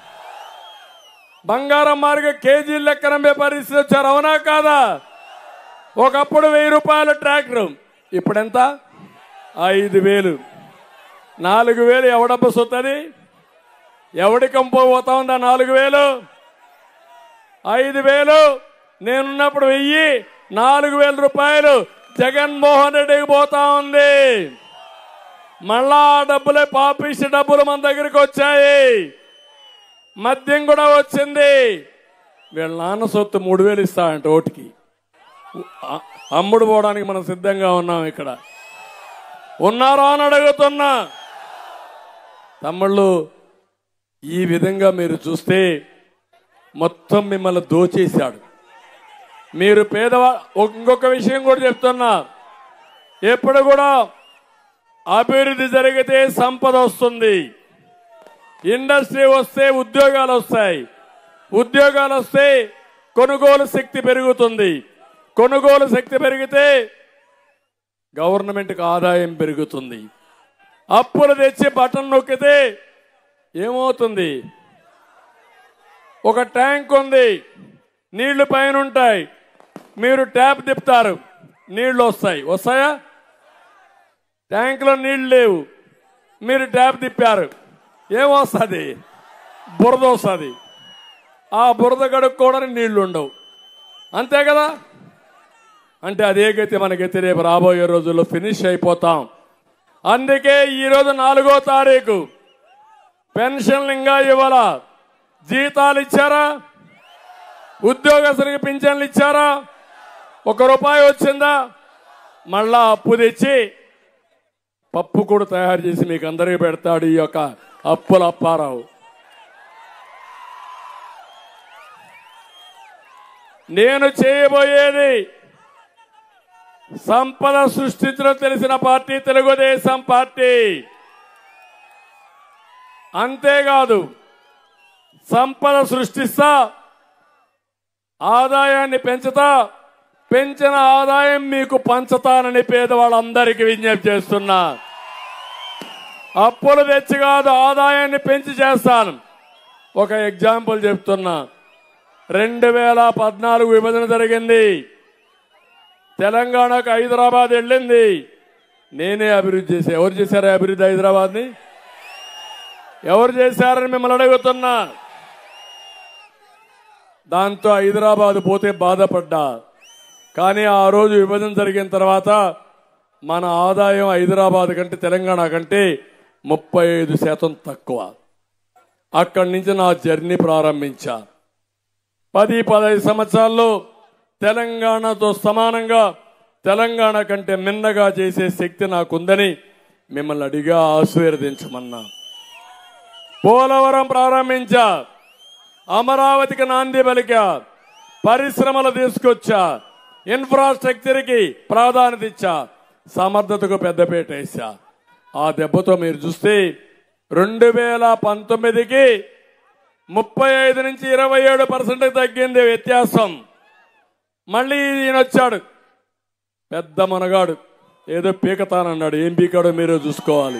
బంగారం మార్గ కేజీ లెక్కన అమ్మే పరిస్థితి వచ్చారు, అవునా కాదా? ఒకప్పుడు వెయ్యి రూపాయల ట్రాక్టర్, ఇప్పుడెంత? ఐదు వేలు. నాలుగు వేలు ఎవడబ్బ సొత్తది? ఎవడి కంపో పోతా ఉందా నాలుగు వేలు? ఐదు వేలు నేనున్నప్పుడు వెయ్యి, నాలుగు వేల రూపాయలు జగన్మోహన్ రెడ్డికి పోతా ఉంది. మళ్ళా డబ్బులే పాపిష్టి డబ్బులు మన దగ్గరికి వచ్చాయి. మద్యం కూడా వచ్చింది. వీళ్ళ నాన్న సొత్తు మూడు వేలు ఇస్తాడంట ఓటుకి. అమ్ముడు పోవడానికి మనం సిద్ధంగా ఉన్నాం. ఇక్కడ ఉన్నారా అని అడుగుతున్నా. తమ్ముళ్ళు, ఈ విధంగా మీరు చూస్తే మొత్తం మిమ్మల్ని దోచేశాడు. మీరు పేదవా ఇంకొక విషయం కూడా చెప్తున్నా, ఎప్పుడు కూడా అభివృద్ధి జరిగితే సంపద వస్తుంది, ఇండస్ట్రీ వస్తే ఉద్యోగాలు వస్తాయి, ఉద్యోగాలు వస్తే కొనుగోలు శక్తి పెరుగుతుంది, కొనుగోలు శక్తి పెరిగితే గవర్నమెంట్కి ఆదాయం పెరుగుతుంది. అప్పులు తెచ్చి బటన్ నొక్కితే ఏమవుతుంది? ఒక ట్యాంక్ ఉంది, నీళ్లు పైన ఉంటాయి, మీరు ట్యాప్ తిప్పుతారు, నీళ్లు వస్తాయి. వస్తాయా? ట్యాంకులో నీళ్లు లేవు, మీరు ట్యాప్ తిప్పారు, ఏమొస్తుంది? బురద వస్తుంది. ఆ బురద కడుక్కోవడానికి నీళ్లు ఉండవు. అంతే కదా? అంటే అదే గతి మనకైతే రేపు రాబోయే రోజుల్లో ఫినిష్ అయిపోతాం. అందుకే ఈరోజు నాలుగో తారీఖు పెన్షన్లు ఇంకా ఇవ్వాలా? జీతాలు ఇచ్చారా? ఉద్యోగస్తులకు పింఛన్లు ఇచ్చారా? ఒక రూపాయి వచ్చిందా? మళ్ళా అప్పు తెచ్చి పప్పు కూడా తయారు చేసి మీకు అందరికీ పెడతాడు ఈ యొక్క అప్పుల అప్పారావు. నేను చేయబోయేది సంపద సృష్టించడం తెలిసిన పార్టీ తెలుగుదేశం పార్టీ. అంతేకాదు, సంపద సృష్టిస్తా, ఆదాయాన్ని పెంచుతా, పెంచిన ఆదాయం మీకు పంచుతానని పేదవాళ్ళందరికీ విజ్ఞప్తి చేస్తున్నా. అప్పులు తెచ్చి కాదు, ఆదాయాన్ని పెంచి చేస్తాను. ఒక ఎగ్జాంపుల్ చెప్తున్నా. రెండు వేల పద్నాలుగు విభజన జరిగింది. తెలంగాణకు హైదరాబాద్ వెళ్ళింది, నేనే అభివృద్ధి చేశా. ఎవరు చేశారా అభివృద్ధి హైదరాబాద్ని? ఎవరు చేశారని మిమ్మల్ని అడుగుతున్నా. దాంతో హైదరాబాద్ పోతే బాధపడ్డా. కానీ ఆ రోజు విభజన జరిగిన తర్వాత మన ఆదాయం హైదరాబాద్ కంటే తెలంగాణ కంటే ముప్పై ఐదు శాతం తక్కువ. అక్కడి నుంచి నా జర్నీ ప్రారంభించా. పది పదహైదు సంవత్సరాల్లో తెలంగాణతో సమానంగా, తెలంగాణ కంటే మిన్నగా చేసే శక్తి నాకుందని మిమ్మల్ని అడిగా ఆశీర్వదించమన్నా. పోలవరం ప్రారంభించా, అమరావతికి నాంది పలికా, పరిశ్రమలు తీసుకొచ్చా, ఇన్ఫ్రాస్ట్రక్చర్కి ప్రాధాన్యత ఇచ్చా, సమర్థతకు పెద్దపీట వేసా. ఆ దెబ్బతో మీరు చూస్తే రెండు వేల పంతొమ్మిదికి ముప్పై ఐదు నుంచి ఇరవై ఏడు పర్సెంట్ తగ్గింది వ్యత్యాసం. మళ్ళీ ఈయన వచ్చాడు, పెద్ద మనగాడు, ఏదో పీకతానన్నాడు. ఏం పీకాడో మీరు చూసుకోవాలి.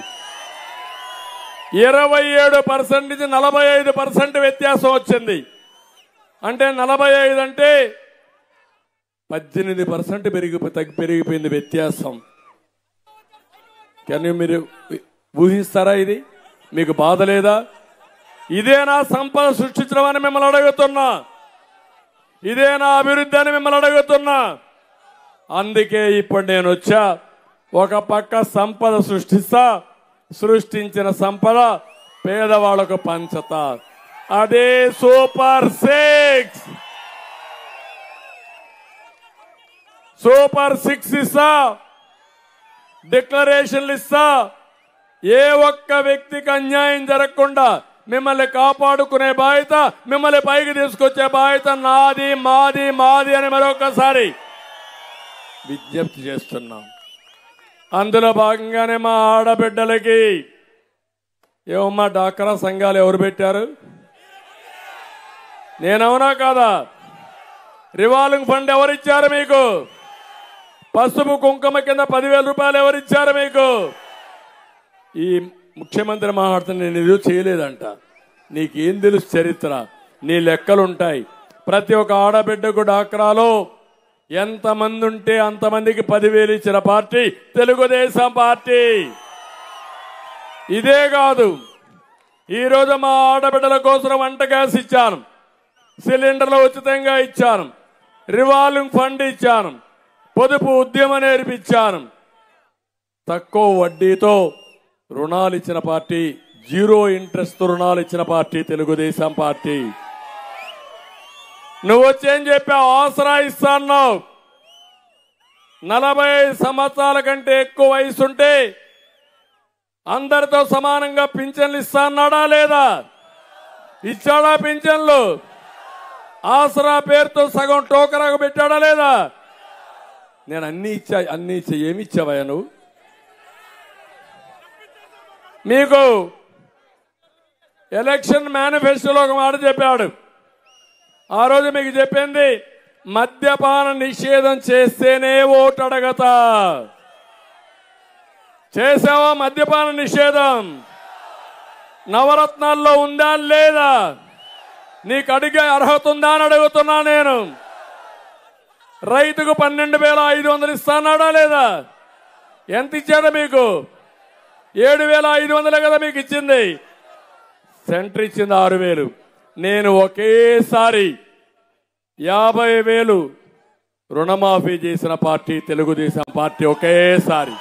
ఇరవై ఏడు పర్సెంట్ నుంచి నలభై ఐదు పర్సెంట్ వ్యత్యాసం వచ్చింది. అంటే నలభై ఐదు అంటే పద్దెనిమిది పర్సెంట్ పెరిగి పెరిగిపోయింది వ్యత్యాసం. కానీ మీరు ఊహిస్తారా? ఇది మీకు బాధ లేదా? ఇదేనా సంపద సృష్టించడం అని మిమ్మల్ని అడుగుతున్నా. ఇదేనా అభివృద్ధి అని మిమ్మల్ని అడుగుతున్నా. అందుకే ఇప్పుడు నేను వచ్చా. ఒక పక్క సంపద సృష్టిస్తా, సృష్టించిన సంపద పేదవాళ్లకు పంచతా. అదే సూపర్ సిక్స్. సూపర్ సిక్స్ ఇస్తా, డిక్లరేషన్లు ఇస్తా. ఏ ఒక్క వ్యక్తికి అన్యాయం జరగకుండా మిమ్మల్ని కాపాడుకునే బాధ్యత, మిమ్మల్ని పైకి తీసుకొచ్చే బాధ్యత నాది, మాది మాది అని మరొకసారి విజ్ఞప్తి చేస్తున్నాం. అందులో భాగంగానే మా ఆడబిడ్డలకి ఏమమ్మా డాక్రా సంఘాలు ఎవరు పెట్టారు? నేనవునా కాదా? రివాల్వింగ్ ఫండ్ ఎవరిచ్చారు మీకు? పసుపు కుంకుమ కింద పదివేల రూపాయలు ఎవరిచ్చారు మీకు? ఈ ముఖ్యమంత్రి మాట్లాడుతున్న నేను ఇది చేయలేదంట. నీకేం తెలుసు చరిత్ర? నీ లెక్కలుంటాయి. ప్రతి ఒక్క ఆడబిడ్డకు డాక్రాలో ఎంతమంది ఉంటే అంతమందికి పదివేలు ఇచ్చిన పార్టీ తెలుగుదేశం పార్టీ. ఇదే కాదు, ఈరోజు మా ఆడబిడ్డల కోసం వంట గ్యాస్ ఇచ్చాను, సిలిండర్లు ఉచితంగా ఇచ్చాను, రివాల్వింగ్ ఫండ్ ఇచ్చాను, పొదుపు ఉద్యమం నేర్పించాను, తక్కువ వడ్డీతో రుణాలు ఇచ్చిన పార్టీ, జీరో ఇంట్రెస్ట్ రుణాలు ఇచ్చిన పార్టీ తెలుగుదేశం పార్టీ. నువ్వు వచ్చేం చెప్పావు? ఆసరా ఇస్తాన్నావు. నలభై సంవత్సరాల కంటే ఎక్కువ వయసుంటే అందరితో సమానంగా పింఛన్లు ఇస్తాన్నాడా లేదా? ఇచ్చాడా పింఛన్లు? ఆసరా పేరుతో సగం టోకరాకు పెట్టాడా లేదా? నేను అన్ని ఇచ్చా, అన్ని ఇచ్చా. ఏమి ఇచ్చావా నువ్వు? మీకు ఎలక్షన్ మేనిఫెస్టోలో ఒక మాట చెప్పాడు. ఆ రోజు మీకు చెప్పింది మద్యపాన నిషేధం చేస్తేనే ఓటు అడగతా. చేసావా మద్యపాన నిషేధం? నవరత్నాల్లో ఉందా లేదా? నీకు అడిగే అర్హత ఉందా అని అడుగుతున్నా నేను. రైతుకు పన్నెండు వేల ఐదు వందలు ఇస్తానాడా లేదా? ఎంత ఇచ్చాడా మీకు? ఏడు వేల ఐదు వందలే కదా మీకు ఇచ్చింది. సెంటర్ ఇచ్చింది ఆరు వేలు. నేను ఒకేసారి యాభై వేలు రుణమాఫీ చేసిన పార్టీ తెలుగుదేశం పార్టీ. ఒకేసారి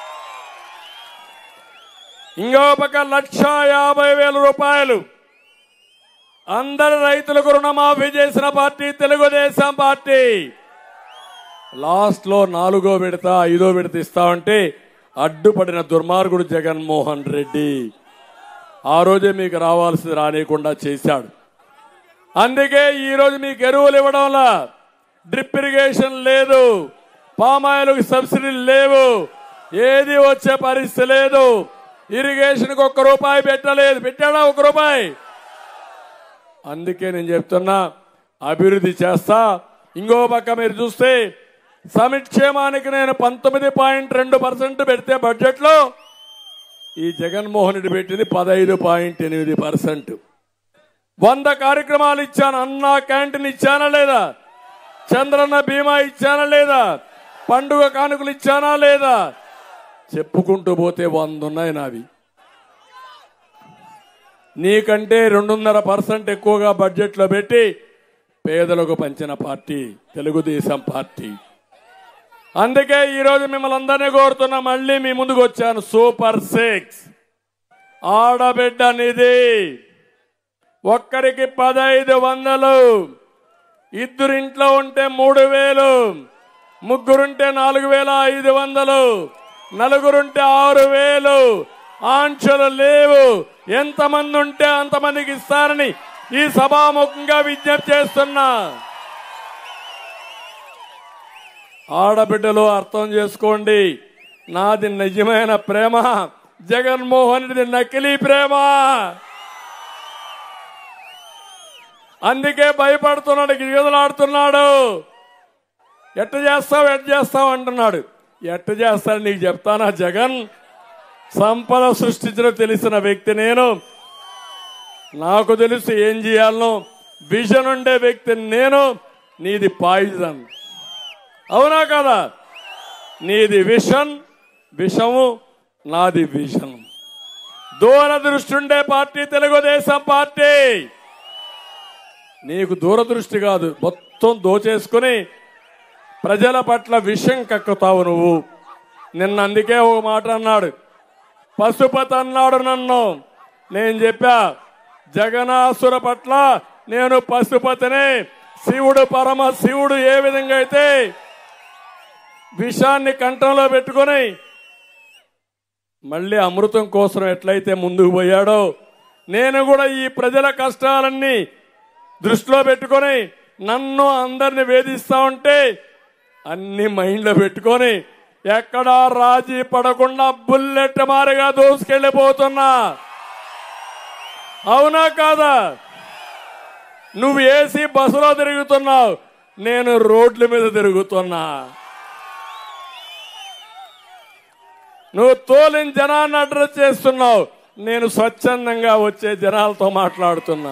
ఇంకో పక్క లక్ష యాభై వేల రూపాయలు అందరి రైతులకు రుణమాఫీ చేసిన పార్టీ తెలుగుదేశం పార్టీ. లాస్ట్ లో నాలుగో విడత ఐదో విడత ఇస్తామంటే అడ్డుపడిన దుర్మార్గుడు జగన్మోహన్ రెడ్డి ఆ రోజే మీకు రావాల్సింది రానియకుండా చేశాడు. అందుకే ఈ రోజు మీకు ఎరువులు ఇవ్వడంలా, డ్రిప్ ఇరిగేషన్ లేదు, పామాయిల్కి సబ్సిడీలు లేవు, ఏది వచ్చే పరిస్థితి లేదు. ఇరిగేషన్కి ఒక్క రూపాయి పెట్టలేదు. పెట్టాడా ఒక్క రూపాయి? అందుకే నేను చెప్తున్నా అభివృద్ధి చేస్తా. ఇంకో పక్క మీరు చూస్తే సంక్షేమానికి నేను పంతొమ్మిది పాయింట్ రెండు పర్సెంట్ పెడితే బడ్జెట్ లో ఈ జగన్మోహన్ రెడ్డి పెట్టింది పదహైదు పాయింట్ ఎనిమిది పర్సెంట్. వంద కార్యక్రమాలు ఇచ్చాను. అన్నా క్యాంటీన్ ఇచ్చానా లేదా? చంద్రన్న బీమా ఇచ్చానా లేదా? పండుగ కానుకలు ఇచ్చానా లేదా? చెప్పుకుంటూ పోతే వంద ఉన్నాయి నావి. నీకంటే రెండున్నర పర్సెంట్ ఎక్కువగా బడ్జెట్ లో పెట్టి పేదలకు పంచిన పార్టీ తెలుగుదేశం పార్టీ. అందుకే ఈరోజు మిమ్మల్ని అందరినీ కోరుతున్నా, మళ్ళీ మీ ముందుకు వచ్చాను. సూపర్ సిక్స్ ఆడబిడ్డ నిధి ఒక్కరికి పదహైదు వందలు, ఇద్దరింట్లో ఉంటే మూడు వేలు, ముగ్గురుంటే నాలుగు వేల ఐదు వందలు, నలుగురుంటే ఆరు వేలు. ఆంక్షలు లేవు. ఎంతమంది ఉంటే అంతమందికి ఇస్తారని ఈ సభాముఖంగా విజ్ఞప్తి చేస్తున్నా. ఆడబిడ్డలు అర్థం చేసుకోండి, నాది నిజమైన ప్రేమ, జగన్మోహన్ రెడ్డి నకిలీ ప్రేమ. అందుకే భయపడుతున్నాడు, గిరిగదలాడుతున్నాడు. ఎట్ట చేస్తావు ఎట్ట చేస్తావు అంటున్నాడు. ఎట్ట చేస్తాడు నీకు చెప్తానా? జగన్ సంపద సృష్టించడం తెలిసిన వ్యక్తి నేను. నాకు తెలుసు ఏం చేయాలనో, విజన్ ఉండే వ్యక్తి నేను. నీది పాయిజన్, అవునా కదా? నీది విషన్ విషము, నాది విషన్. దూరదృష్టి ఉండే పార్టీ తెలుగుదేశం పార్టీ. నీకు దూరదృష్టి కాదు, మొత్తం దోచేసుకుని ప్రజల పట్ల విషం కక్కుతావు నువ్వు. నిన్న అందుకే ఒక మాట అన్నాడు, పశుపతి అన్నాడు నన్ను. నేను చెప్పా జగనాసుర పట్ల నేను పశుపతిని. శివుడు పరమ శివుడు ఏ విధంగా అయితే విషాన్ని కంఠంలో పెట్టుకొని మళ్ళీ అమృతం కోసం ఎట్లయితే ముందుకు పోయాడో, నేను కూడా ఈ ప్రజల కష్టాలన్నీ దృష్టిలో పెట్టుకొని నన్ను అందరిని వేధిస్తా ఉంటే అన్ని మైండ్లో పెట్టుకొని ఎక్కడా రాజీ పడకుండా బుల్లెట్ మారిగా దూసుకెళ్లిపోతున్నా. అవునా కాదా? నువ్వు ఏసీ బస్సులో తిరుగుతున్నావు, నేను రోడ్ల మీద తిరుగుతున్నా. నువ్వు తోలిన జనాన్ని అడ్రస్ చేస్తున్నావు, నేను స్వచ్ఛందంగా వచ్చే జనాలతో మాట్లాడుతున్నా.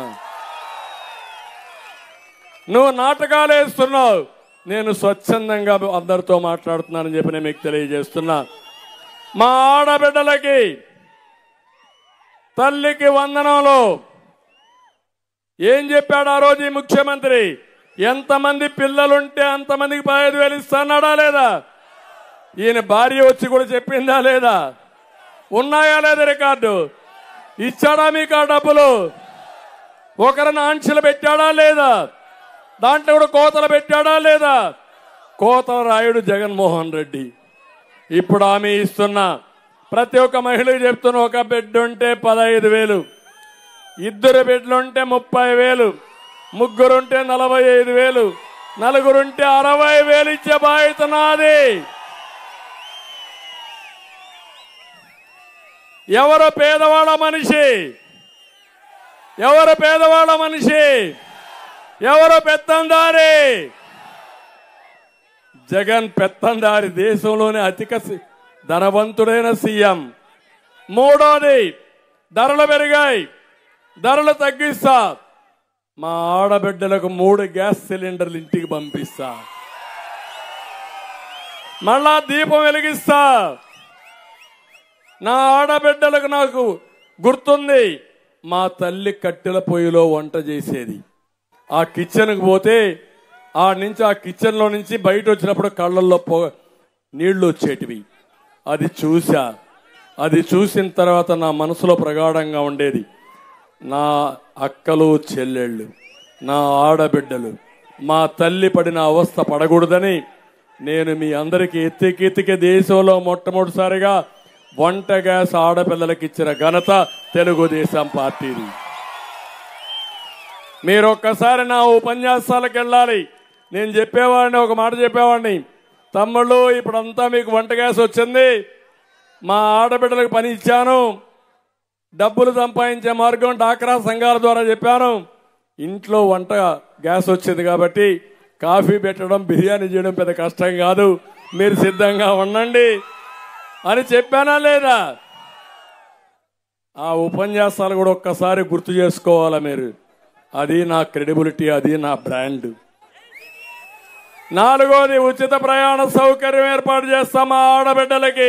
నువ్వు నాటకాలు వేస్తున్నావు, నేను స్వచ్ఛందంగా అందరితో మాట్లాడుతున్నానని చెప్పి నేను మీకు తెలియజేస్తున్నా. మా ఆడబిడ్డలకి తల్లికి వందనంలో ఏం చెప్పాడు ఆ రోజు ముఖ్యమంత్రి? ఎంతమంది పిల్లలుంటే అంతమందికి పదహైదు వేలు ఇస్తాడా లేదా? ఈయన భార్య వచ్చి కూడా చెప్పిందా లేదా? ఉన్నాయా లేదా రికార్డు? ఇచ్చాడా మీకు ఆ డబ్బులు? ఒకరిని ఆంక్షలు పెట్టాడా లేదా? దాంట్లో కూడా కోతలు పెట్టాడా లేదా? కోతల రాయుడు జగన్మోహన్ రెడ్డి. ఇప్పుడు ఆమె ఇస్తున్నా ప్రతి ఒక్క మహిళకి చెప్తున్న, ఒక బిడ్డ ఉంటే పదహైదు వేలు, ఇద్దరు బిడ్డలుంటే ముప్పై వేలు, ముగ్గురుంటే నలభై ఐదు వేలు, నలుగురుంటే అరవై వేలు ఇచ్చే బాధ్యత నాది. ఎవరు పేదవాళ్ళ మనిషి? ఎవరు పేదవాళ్ళ మనిషి? ఎవరు పెత్తందారి? జగన్ పెత్తందారి, దేశంలోనే అధిక ధనవంతుడైన సీఎం. మూడోది, ధరలు పెరిగాయి, ధరలు తగ్గిస్తా. మా ఆడబిడ్డలకు మూడు గ్యాస్ సిలిండర్లు ఇంటికి పంపిస్తా. మళ్ళా దీపం వెలిగిస్తా. నా ఆడబిడ్డలకు నాకు గుర్తుంది, మా తల్లి కట్టెల పొయ్యిలో వంట చేసేది. ఆ కిచెన్కి పోతే ఆ నుంచి ఆ కిచెన్లో నుంచి బయట వచ్చినప్పుడు కళ్ళల్లో పొ నీళ్లు వచ్చేటివి. అది చూసా. అది చూసిన తర్వాత నా మనసులో ప్రగాఢంగా ఉండేది, నా అక్కలు చెల్లెళ్ళు, నా ఆడబిడ్డలు, మా తల్లి పడిన అవస్థ పడకూడదని నేను మీ అందరికీ ఎత్తికెత్తికే దేశంలో మొట్టమొదటిసారిగా వంట గ్యాస్ ఆడపిల్లలకి ఇచ్చిన ఘనత తెలుగుదేశం పార్టీది. మీరు ఒక్కసారి నా ఉపన్యాసాలకు వెళ్ళాలి. నేను చెప్పేవాడిని, ఒక మాట చెప్పేవాడిని, తమ్ముళ్ళు ఇప్పుడంతా మీకు వంట గ్యాస్ వచ్చింది, మా ఆడబిడ్డలకు పని ఇచ్చాను, డబ్బులు సంపాదించే మార్గం డాక్రా సంఘాల ద్వారా చెప్పాను, ఇంట్లో వంట గ్యాస్ వచ్చింది కాబట్టి కాఫీ పెట్టడం బిర్యానీ చేయడం పెద్ద కష్టం కాదు, మీరు సిద్ధంగా ఉండండి అని చెప్పానా లేదా? ఆ ఉపన్యాసాలు కూడా ఒక్కసారి గుర్తు చేసుకోవాలా మీరు. అది నా క్రెడిబిలిటీ, అది నా బ్రాండ్. నాలుగోది, ఉచిత ప్రయాణ సౌకర్యం ఏర్పాటు చేస్తాం మా ఆడబిడ్డలకి.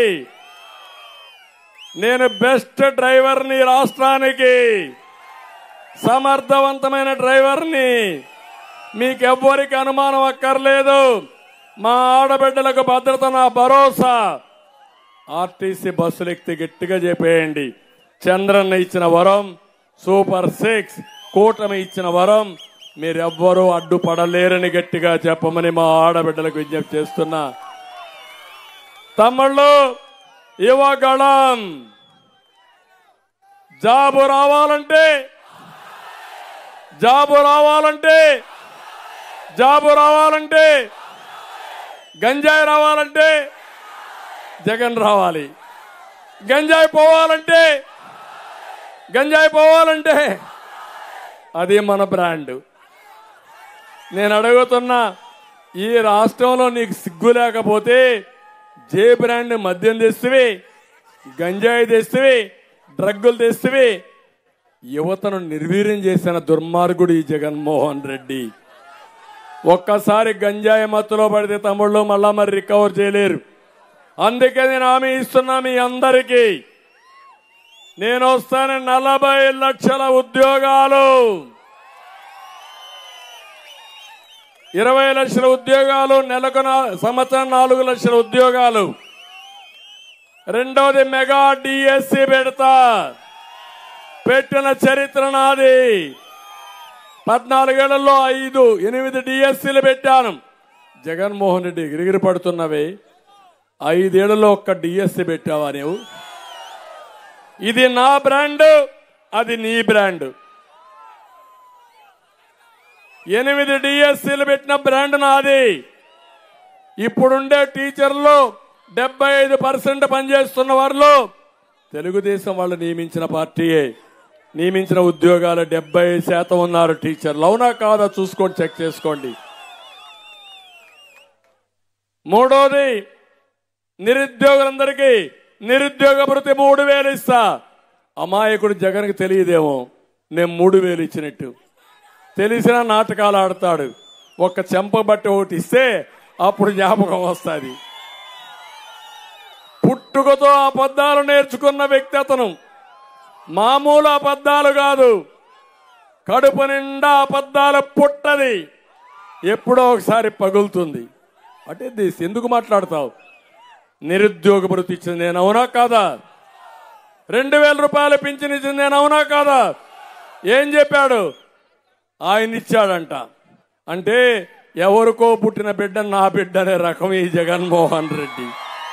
నేను బెస్ట్ డ్రైవర్ని రాష్ట్రానికి, సమర్థవంతమైన డ్రైవర్ని. మీకెవ్వరికి అనుమానం అక్కర్లేదు. మా ఆడబిడ్డలకు భద్రత నా భరోసా. ఆర్టీసీ బస్సులు ఎక్కితే గట్టిగా చెప్పేయండి, చంద్రన్న ఇచ్చిన వరం, సూపర్ సిక్స్ కూటమి ఇచ్చిన వరం, మీరెవ్వరూ అడ్డుపడలేరని గట్టిగా చెప్పమని మా ఆడబిడ్డలకు విజ్ఞప్తి చేస్తున్నా. తమ్ముళ్ళు, యువగళం జాబు రావాలంటే జాబు రావాలంటే జాబు రావాలంటే గంజాయి రావాలంటే జగన్ రావాలి. గంజాయి పోవాలంటే గంజాయి పోవాలంటే అది మన బ్రాండ్. నేను అడుగుతున్నా, ఈ రాష్ట్రంలో నీకు సిగ్గు లేకపోతే జే బ్రాండ్ మద్యం తెస్తువి, గంజాయి తెస్తువి, డ్రగ్గులు తెస్తువి. యువతను నిర్వీర్యం చేసిన దుర్మార్గుడు ఈ జగన్మోహన్ రెడ్డి. ఒక్కసారి గంజాయి మత్తులో పడితే తమ్ముళ్ళు మళ్ళా మరి రికవర్ చేయలేరు. అందుకే నేను హామీ ఇస్తున్నా మీ అందరికీ, నేను వస్తాను నలభై లక్షల ఉద్యోగాలు, ఇరవై లక్షల ఉద్యోగాలు, నెలకు సంవత్సరం నాలుగు లక్షల ఉద్యోగాలు. రెండోది, మెగా డిఎస్సి పెడతా. పెట్టిన చరిత్ర నాది. పద్నాలుగేళ్లలో ఐదు ఎనిమిది డిఎస్సీలు పెట్టాను. జగన్మోహన్ రెడ్డి గిరిగిరి పడుతున్నవే, ఐదేళ్లలో ఒక్క డిఎస్సి పెట్టావా నీవు? ఇది నా బ్రాండ్, అది నీ బ్రాండ్. ఎనిమిది డిఎస్సీలు పెట్టిన బ్రాండ్ నాది. ఇప్పుడుండే టీచర్లు డెబ్బై ఐదు పర్సెంట్ పనిచేస్తున్న వారిలో తెలుగుదేశం వాళ్ళు నియమించిన పార్టీయే. నియమించిన ఉద్యోగాలు డెబ్బై శాతం ఉన్నారు టీచర్లు. అవునా కాదా చూసుకోండి, చెక్ చేసుకోండి. మూడోది, నిరుద్యోగులందరికీ నిరుద్యోగ భృతి మూడు వేలు ఇస్తా. అమాయకుడు జగన్కి తెలియదేమో నేను మూడు వేలు ఇచ్చినట్టు. తెలిసిన నాటకాలు ఆడతాడు. ఒక్క చెంప బట్టి ఒకటి ఇస్తే అప్పుడు జ్ఞాపకం వస్తుంది. పుట్టుకతో అబద్ధాలు నేర్చుకున్న వ్యక్తి అతను. మామూలు అబద్ధాలు కాదు, కడుపు నిండా అబద్ధాలు పుట్టది. ఎప్పుడో ఒకసారి పగులుతుంది. అంటే దిస్ ఎందుకు మాట్లాడతావు? నిరుద్యోగ భృతి ఇచ్చింది నేను అవునా కాదా? రెండు వేల రూపాయలు పింఛన్ ఇచ్చింది నేను అవునా కాదా? ఏం చెప్పాడు? ఆయన ఇచ్చాడంట. అంటే ఎవరికో పుట్టిన బిడ్డ నా బిడ్డ అనే రకం ఈ జగన్మోహన్ రెడ్డి.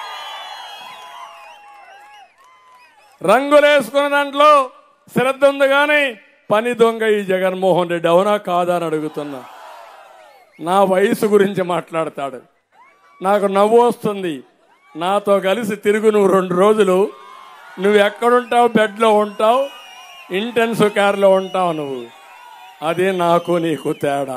రంగులేసుకున్న దాంట్లో శ్రద్ధ ఉంది కానీ పని దొంగ ఈ జగన్మోహన్ రెడ్డి అవునా కాదా అని అడుగుతున్నా. నా వయసు గురించి మాట్లాడతాడు. నాకు నవ్వు వస్తుంది. నాతో కలిసి తిరుగు నువ్వు రెండు రోజులు. నువ్వు ఎక్కడుంటావు? బెడ్లో ఉంటావు, ఇంటెన్సివ్ కేర్లో ఉంటావు నువ్వు. అదే నాకు నీకు తేడా.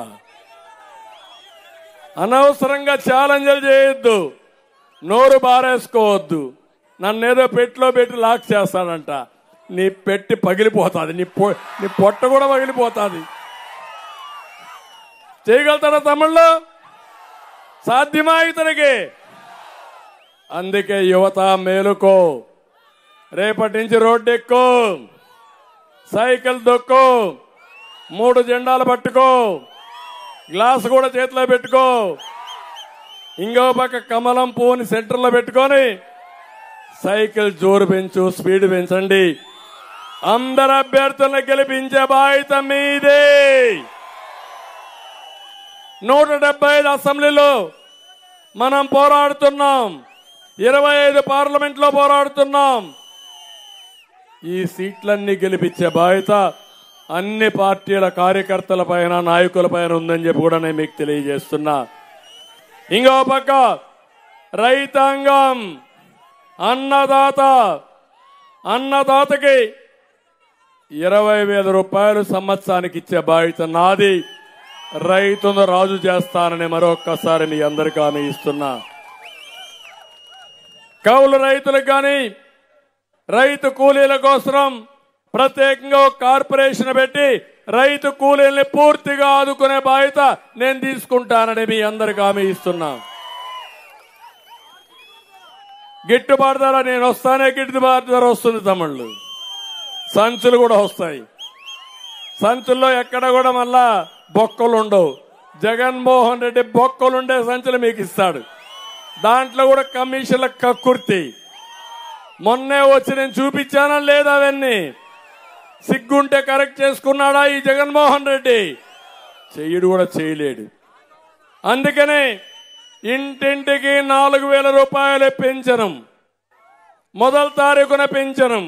అనవసరంగా ఛాలెంజ్లు చేయొద్దు, నోరు బారేసుకోవద్దు. నన్నేదో పెట్టిలో పెట్టి లాక్ చేస్తాడంట. నీ పెట్టి పగిలిపోతుంది, నీ పొ నీ పొట్ట కూడా పగిలిపోతుంది. చేయగలుగుతాడా తమిళ్లో? సాధ్యమా ఇతనికి? అందుకే యువత మేలుకో. రేపటి నుంచి రోడ్డు ఎక్కు, సైకిల్ దొక్కు, మూడు జెండాలు పట్టుకో, గ్లాస్ కూడా చేతిలో పెట్టుకో, ఇంకో పక్క కమలం పువ్వుని సెంటర్లో పెట్టుకొని సైకిల్ జోరు పెంచు, స్పీడ్ పెంచండి. అందరు అభ్యర్థులను గెలిపించే బాధ్యత మీదే. నూట డెబ్బై ఐదు అసెంబ్లీలో మనం పోరాడుతున్నాం, ఇరవై ఐదు పార్లమెంట్ లో పోరాడుతున్నాం. ఈ సీట్లన్నీ గెలిపించే బాధ్యత అన్ని పార్టీల కార్యకర్తల పైన, నాయకుల పైన ఉందని చెప్పి కూడా నేను మీకు తెలియజేస్తున్నా. ఇంకో పక్క రైతాంగం, అన్నదాత, అన్నదాతకి ఇరవై వేల రూపాయలు సంవత్సరానికి ఇచ్చే బాధ్యత నాది. రైతును రాజు చేస్తానని మరొక్కసారి మీ అందరికీ హామీ ఇస్తున్నా. కౌలు రైతులకు కానీ, రైతు కూలీల కోసం ప్రత్యేకంగా ఒక కార్పొరేషన్ పెట్టి రైతు కూలీల్ని పూర్తిగా ఆదుకునే బాధ్యత నేను తీసుకుంటానని మీ అందరికీ హామీ ఇస్తున్నా. గిట్టుబాటు ధర నేను వస్తానే, గిట్టుబాటు ధర వస్తుంది తమ్ముళ్ళు. సంచులు కూడా వస్తాయి. సంచుల్లో ఎక్కడ కూడా మళ్ళా బొక్కలు ఉండవు. జగన్మోహన్ రెడ్డి బొక్కలుండే సంచులు మీకు ఇస్తాడు. దాంట్లో కూడా కమిషన్ల కక్కుర్తి. మొన్నే వచ్చి నేను చూపించానా లేదా? అవన్నీ సిగ్గుంటే కరెక్ట్ చేసుకున్నాడా ఈ జగన్మోహన్ రెడ్డి? చెయ్యడు కూడా చేయలేడు. అందుకనే ఇంటింటికి నాలుగు వేల రూపాయల పెన్షన్, మొదటి తారీఖున పెన్షన్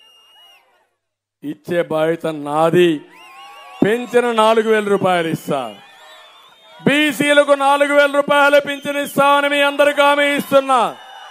ఇచ్చే బాధ్యత నాది. పెన్షన్ నాలుగు వేల రూపాయలు ఇస్తా. బీసీలకు నాలుగు వేల రూపాయల పెన్షన్ ఇస్తామని మీ అందరికీ హామీ ఇస్తున్నా.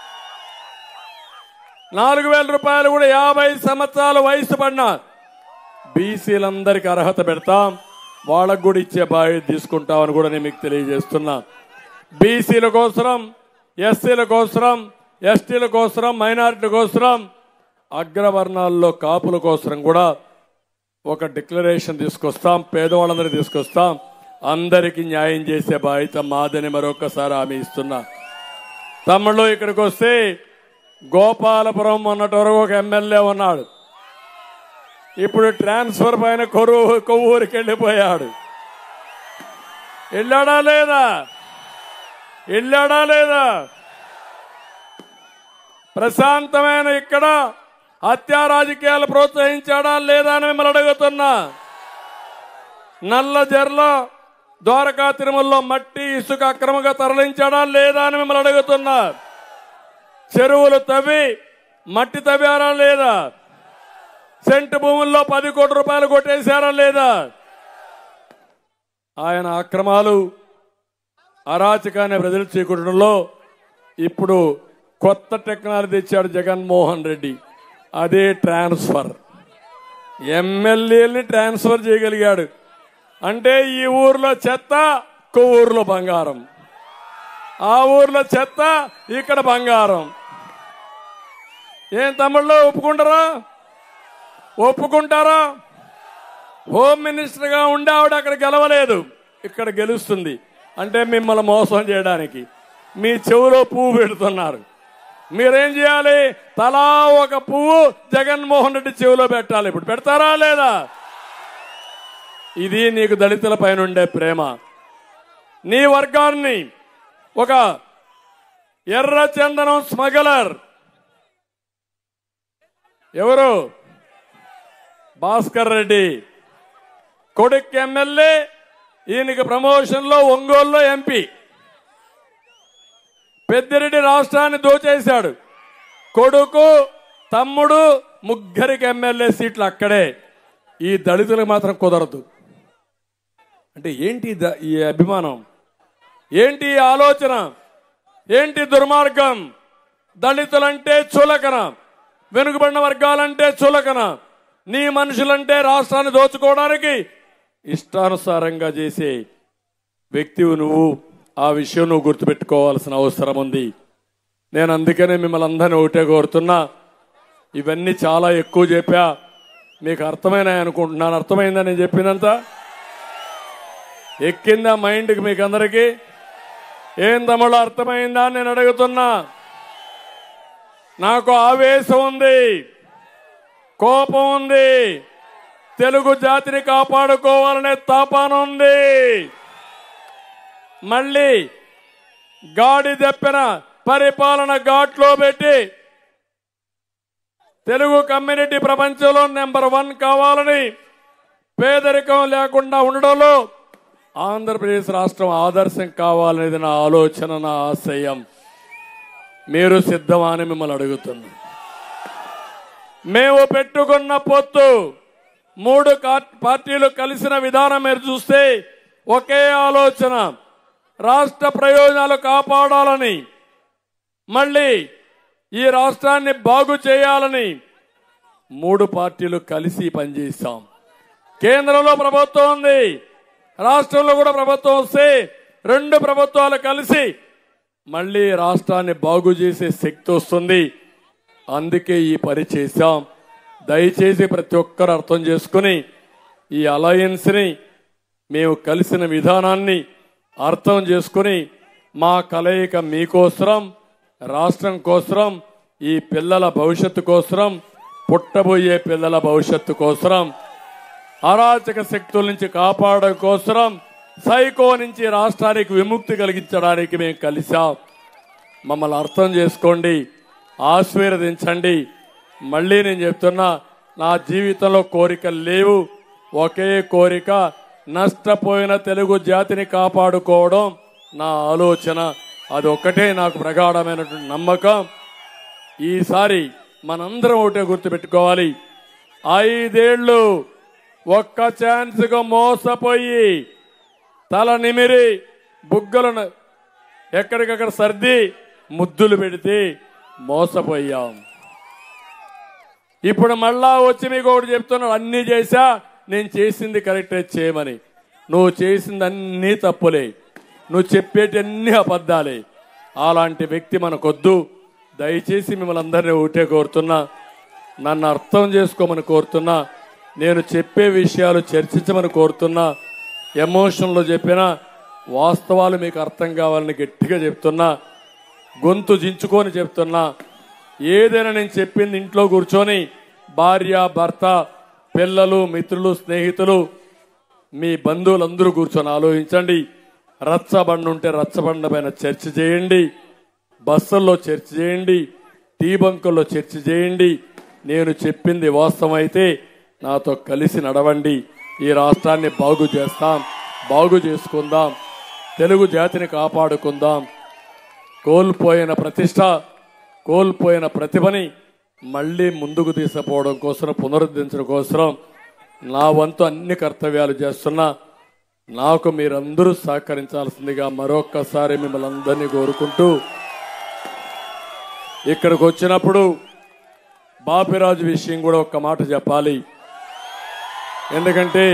నాలుగు వేల రూపాయలు కూడా యాభై సంవత్సరాల వయసు పడిన బీసీలందరికీ అర్హత పెడతాం. వాళ్ళకు కూడా ఇచ్చే బాధ్యత తీసుకుంటామని కూడా నేను మీకు తెలియజేస్తున్నా. బీసీల కోసం, ఎస్సీల కోసం, ఎస్టీల కోసం, మైనారిటీల కోసం, అగ్రవర్ణాల్లో కాపుల కోసం కూడా ఒక డిక్లరేషన్ తీసుకొస్తాం. పేదవాళ్ళందరికీ తీసుకొస్తాం. అందరికీ న్యాయం చేసే బాధ్యత మాదని మరొకసారి హామీ ఇస్తున్నా. తమ్ముళ్ళు ఇక్కడికి వస్తే గోపాలపురం మొన్నటి వరకు ఒక ఎమ్మెల్యే ఉన్నాడు. ఇప్పుడు ట్రాన్స్ఫర్ పైన కొరువు కొవ్వూరికి వెళ్ళిపోయాడు. వెళ్ళాడా లేదా? వెళ్ళాడా లేదా? ప్రశాంతమైన ఇక్కడ హత్యా రాజకీయాలు ప్రోత్సహించాడా లేదా అని మిమ్మల్ని అడుగుతున్నా. నల్ల జర్ల ద్వారకా తిరుమలలో మట్టి, ఇసుక అక్రమంగా తరలించాడా లేదా అని మిమ్మల్ని అడుగుతున్నా. చెరువులు తవ్వి మట్టి తవ్వారా లేదా? సెంటు భూముల్లో పది కోట్ల రూపాయలు కొట్టేశారా లేదా? ఆయన అక్రమాలు, అరాచకాన్ని ప్రజలు చేకూరడంలో ఇప్పుడు కొత్త టెక్నాలజీ తెచ్చాడు జగన్మోహన్ రెడ్డి. అదే ట్రాన్స్ఫర్. ఎమ్మెల్యేలని ట్రాన్స్ఫర్ చేయగలిగాడు. అంటే ఈ ఊర్లో చెత్త, ఇంకో ఊర్లో బంగారం, ఆ ఊర్లో చెత్త, ఇక్కడ బంగారం. ఏం తమ్ముళ్ళు ఒప్పుకుంటారా? ఒప్పుకుంటారా? హోమ్ మినిస్టర్ గా ఉండి ఆవిడ అక్కడ గెలవలేదు, ఇక్కడ గెలుస్తుంది. అంటే మిమ్మల్ని మోసం చేయడానికి మీ చెవులో పువ్వు పెడుతున్నారు. మీరేం చేయాలి? తలా ఒక పువ్వు జగన్మోహన్ రెడ్డి చెవిలో పెట్టాలి. ఇప్పుడు పెడతారా లేదా? ఇది నీకు దళితుల పైన ఉండే ప్రేమ. నీ వర్గాన్ని ఒక ఎర్ర చందనం స్మగ్లర్ ఎవరు భాస్కర్ రెడ్డి కొడుకు ఎమ్మెల్యే, ఈయనకి ప్రమోషన్ లో ఒంగోలులో ఎంపీ. పెద్దిరెడ్డి రాష్ట్రాన్ని దోచేశాడు. కొడుకు తమ్ముడు ముగ్గురికి ఎమ్మెల్యే సీట్లు అక్కడే. ఈ దళితులకు మాత్రం కుదరదు. అంటే ఏంటి ఈ అభిమానం, ఏంటి ఈ ఆలోచన, ఏంటి దుర్మార్గం? దళితులంటే చులకన, వెనుకబడిన వర్గాలంటే చులకన, నీ మనుషులంటే రాష్ట్రాన్ని దోచుకోవడానికి ఇష్టానుసారంగా చేసే వ్యక్తివి నువ్వు. ఆ విషయం నువ్వు గుర్తుపెట్టుకోవాల్సిన అవసరం ఉంది. నేను అందుకనే మిమ్మల్ని అందరినీ ఒకటే కోరుతున్నా. ఇవన్నీ చాలా ఎక్కువ చెప్పా, మీకు అర్థమైనాయి అనుకుంటున్నాను. అర్థమైందా నేను చెప్పినంత? ఎక్కిందా మైండ్కి మీకు అందరికీ? ఏం తమ్ముడు అర్థమైందా అని నేను అడుగుతున్నా. నాకు ఆవేశం ఉంది, కోపం ఉంది, తెలుగు జాతిని కాపాడుకోవాలనే తాపన ఉంది. మళ్ళీ గాడి దెప్పిన పరిపాలన ఘాట్లో పెట్టి తెలుగు కమ్యూనిటీ ప్రపంచంలో నెంబర్ వన్ కావాలని, పేదరికం లేకుండా ఉండడంలో ఆంధ్రప్రదేశ్ రాష్ట్రం ఆదర్శం కావాలనేది నా ఆలోచన, నా ఆశయం. మీరు సిద్ధమా అని మిమ్మల్ని అడుగుతున్నా. మేము పెట్టుకున్న పొత్తు మూడు పార్టీలు కలిసిన విధానం మీరు చూస్తే ఒకే ఆలోచన, రాష్ట్ర ప్రయోజనాలు కాపాడాలని, మళ్ళీ ఈ రాష్ట్రాన్ని బాగు చేయాలని మూడు పార్టీలు కలిసి పనిచేస్తాం. కేంద్రంలో ప్రభుత్వం ఉంది, రాష్ట్రంలో కూడా ప్రభుత్వం వస్తే రెండు ప్రభుత్వాలు కలిసి మళ్ళీ రాష్ట్రాన్ని బాగు చేసే శక్తి వస్తుంది. అందుకే ఈ పని చేశాం. దయచేసి ప్రతి ఒక్కరు అర్థం చేసుకుని ఈ అలయన్స్ని, మేము కలిసిన విధానాన్ని అర్థం చేసుకుని మా కలయిక మీకోసరం, రాష్ట్రం కోసరం, ఈ పిల్లల భవిష్యత్తు కోసరం, పుట్టబోయే పిల్లల భవిష్యత్తు కోసరం, అరాచక శక్తుల నుంచి కాపాడడం కోసరం, సైకో నుంచి రాష్ట్రానికి విముక్తి కలిగించడానికి మేము కలిసాం. మమ్మల్ని అర్థం చేసుకోండి, ఆశీర్వదించండి. మళ్ళీ నేను చెప్తున్నా, నా జీవితంలో కోరికలు లేవు. ఒకే కోరిక, నష్టపోయిన తెలుగు జాతిని కాపాడుకోవడం నా ఆలోచన. అది ఒక్కటే నాకు ప్రగాఢమైనటువంటి నమ్మకం. ఈసారి మనందరం ఒకటే గుర్తుపెట్టుకోవాలి, ఐదేళ్లు ఒక్క ఛాన్స్గా మోసపోయి తల నిమిరి బుగ్గలను ఎక్కడికక్కడ సర్ది ముద్దులు పెడితే మోసపోయాం. ఇప్పుడు మళ్ళా వచ్చి మీకు ఒకటి చెప్తున్నాడు, అన్ని చేశా, నేను చేసింది కరెక్టే చేయమని. నువ్వు చేసింది అన్నీ తప్పులే, నువ్వు చెప్పేటన్నీ అబద్ధాలే. అలాంటి వ్యక్తి మనకొద్దు. దయచేసి మిమ్మల్ని అందరినీ ఒకటే కోరుతున్నా, నన్ను అర్థం చేసుకోమని కోరుతున్నా, నేను చెప్పే విషయాలు చర్చించమని కోరుతున్నా. ఎమోషన్లో చెప్పినా వాస్తవాలు మీకు అర్థం కావాలని గట్టిగా చెప్తున్నా, గొంతు జించుకొని చెప్తున్నా. ఏదైనా నేను చెప్పింది ఇంట్లో కూర్చొని భార్య, భర్త, పిల్లలు, మిత్రులు, స్నేహితులు, మీ బంధువులందరూ కూర్చొని ఆలోచించండి. రచ్చబండ ఉంటే రచ్చబండ పైన చర్చ చేయండి, బస్సుల్లో చర్చ చేయండి, టీ బంకుల్లో చర్చ చేయండి. నేను చెప్పింది వాస్తవం అయితే నాతో కలిసి నడవండి. ఈ రాష్ట్రాన్ని బాగు చేస్తాం, బాగు చేసుకుందాం, తెలుగు జాతిని కాపాడుకుందాం. కోల్పోయిన ప్రతిష్ట, కోల్పోయిన ప్రతిభని మళ్ళీ ముందుకు తీసుకుపోవడం కోసం, పునరుద్ధరించడం కోసం నా వంతు అన్ని కర్తవ్యాలు చేస్తున్నా. నాకు మీరందరూ సహకరించాల్సిందిగా మరొక్కసారి మిమ్మల్ని అందరినీ కోరుకుంటూ, ఇక్కడికి వచ్చినప్పుడు బాపిరాజు విషయం కూడా ఒక్క మాట చెప్పాలి. ఎందుకంటే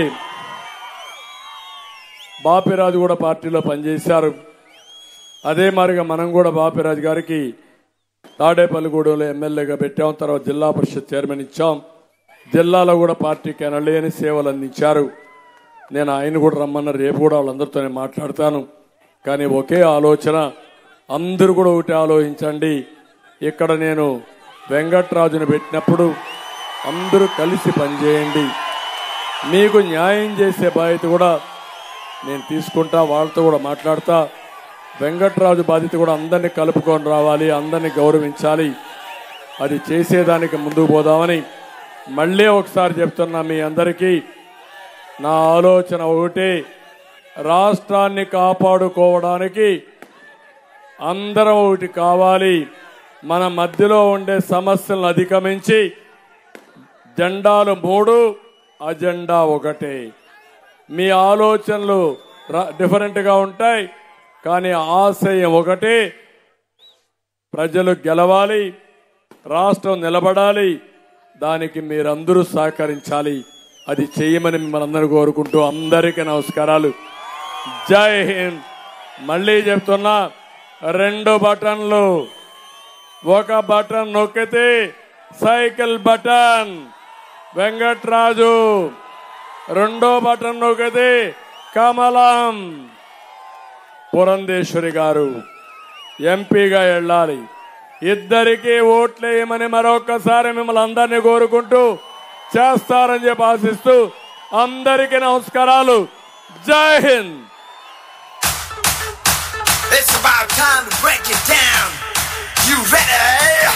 బాపిరాజు కూడా పార్టీలో పనిచేశారు. అదే మాదిరిగా మనం కూడా బాపిరాజు గారికి తాడేపల్లిగూడెంలో ఎమ్మెల్యేగా పెట్టాం, తర్వాత జిల్లా పరిషత్ చైర్మన్ ఇచ్చాం. జిల్లాలో కూడా పార్టీకి ఎనలేని సేవలు అందించారు. నేను ఆయన కూడా రమ్మన్న, రేపు కూడా వాళ్ళందరితో నేను మాట్లాడతాను. కానీ ఒకే ఆలోచన, అందరూ కూడా ఒకటి ఆలోచించండి. ఇక్కడ నేను వెంకట్రాజును పెట్టినప్పుడు అందరూ కలిసి పనిచేయండి. మీకు న్యాయం చేసే బాధ్యత కూడా నేను తీసుకుంటా, వాళ్ళతో కూడా మాట్లాడతా. వెంకట్రాజు బాధ్యత కూడా అందరినీ కలుపుకొని రావాలి, అందరినీ గౌరవించాలి. అది చేసేదానికి ముందుకు పోదామని మళ్ళీ ఒకసారి చెప్తున్నా. మీ అందరికీ నా ఆలోచన ఒకటి, రాష్ట్రాన్ని కాపాడుకోవడానికి అందరం ఒకటి కావాలి. మన మధ్యలో ఉండే సమస్యలను అధిగమించి జెండాలు మూడు, అజెండా ఒకటే. మీ ఆలోచనలు డిఫరెంట్గా ఉంటాయి, కానీ ఆశయం ఒకటే. ప్రజలు గెలవాలి, రాష్ట్రం నిలబడాలి. దానికి మీరందరూ సహకరించాలి. అది చేయమని మిమ్మల్ని అందరూ కోరుకుంటూ అందరికీ నమస్కారాలు. జై హింద్. మళ్ళీ చెప్తున్నా, రెండు బటన్లు. ఒక బటన్ నొక్కితే సైకిల్ బటన్ వెంకట్రాజు, రెండో బటన్ నొక్కితే కమలం పురంధేశ్వరి గారు ఎంపీగా వెళ్ళాలి. ఇద్దరికీ ఓట్లేయమని మరొకసారి మిమ్మల్ని అందరినీ కోరుకుంటూ చేస్తారని చెప్పి ఆశిస్తూ అందరికీ నమస్కారాలు. జై Hind. It's about time to break it down. You ready?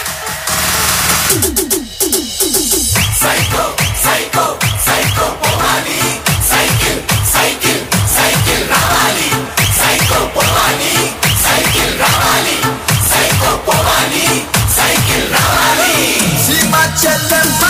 Psycho, psycho, psycho, Pomani. Cycle, cycle, cycle, Ravali. Psycho, Pomani. Cycle, Ravali. Psycho, Pomani. Cycle, Ravali. See my children.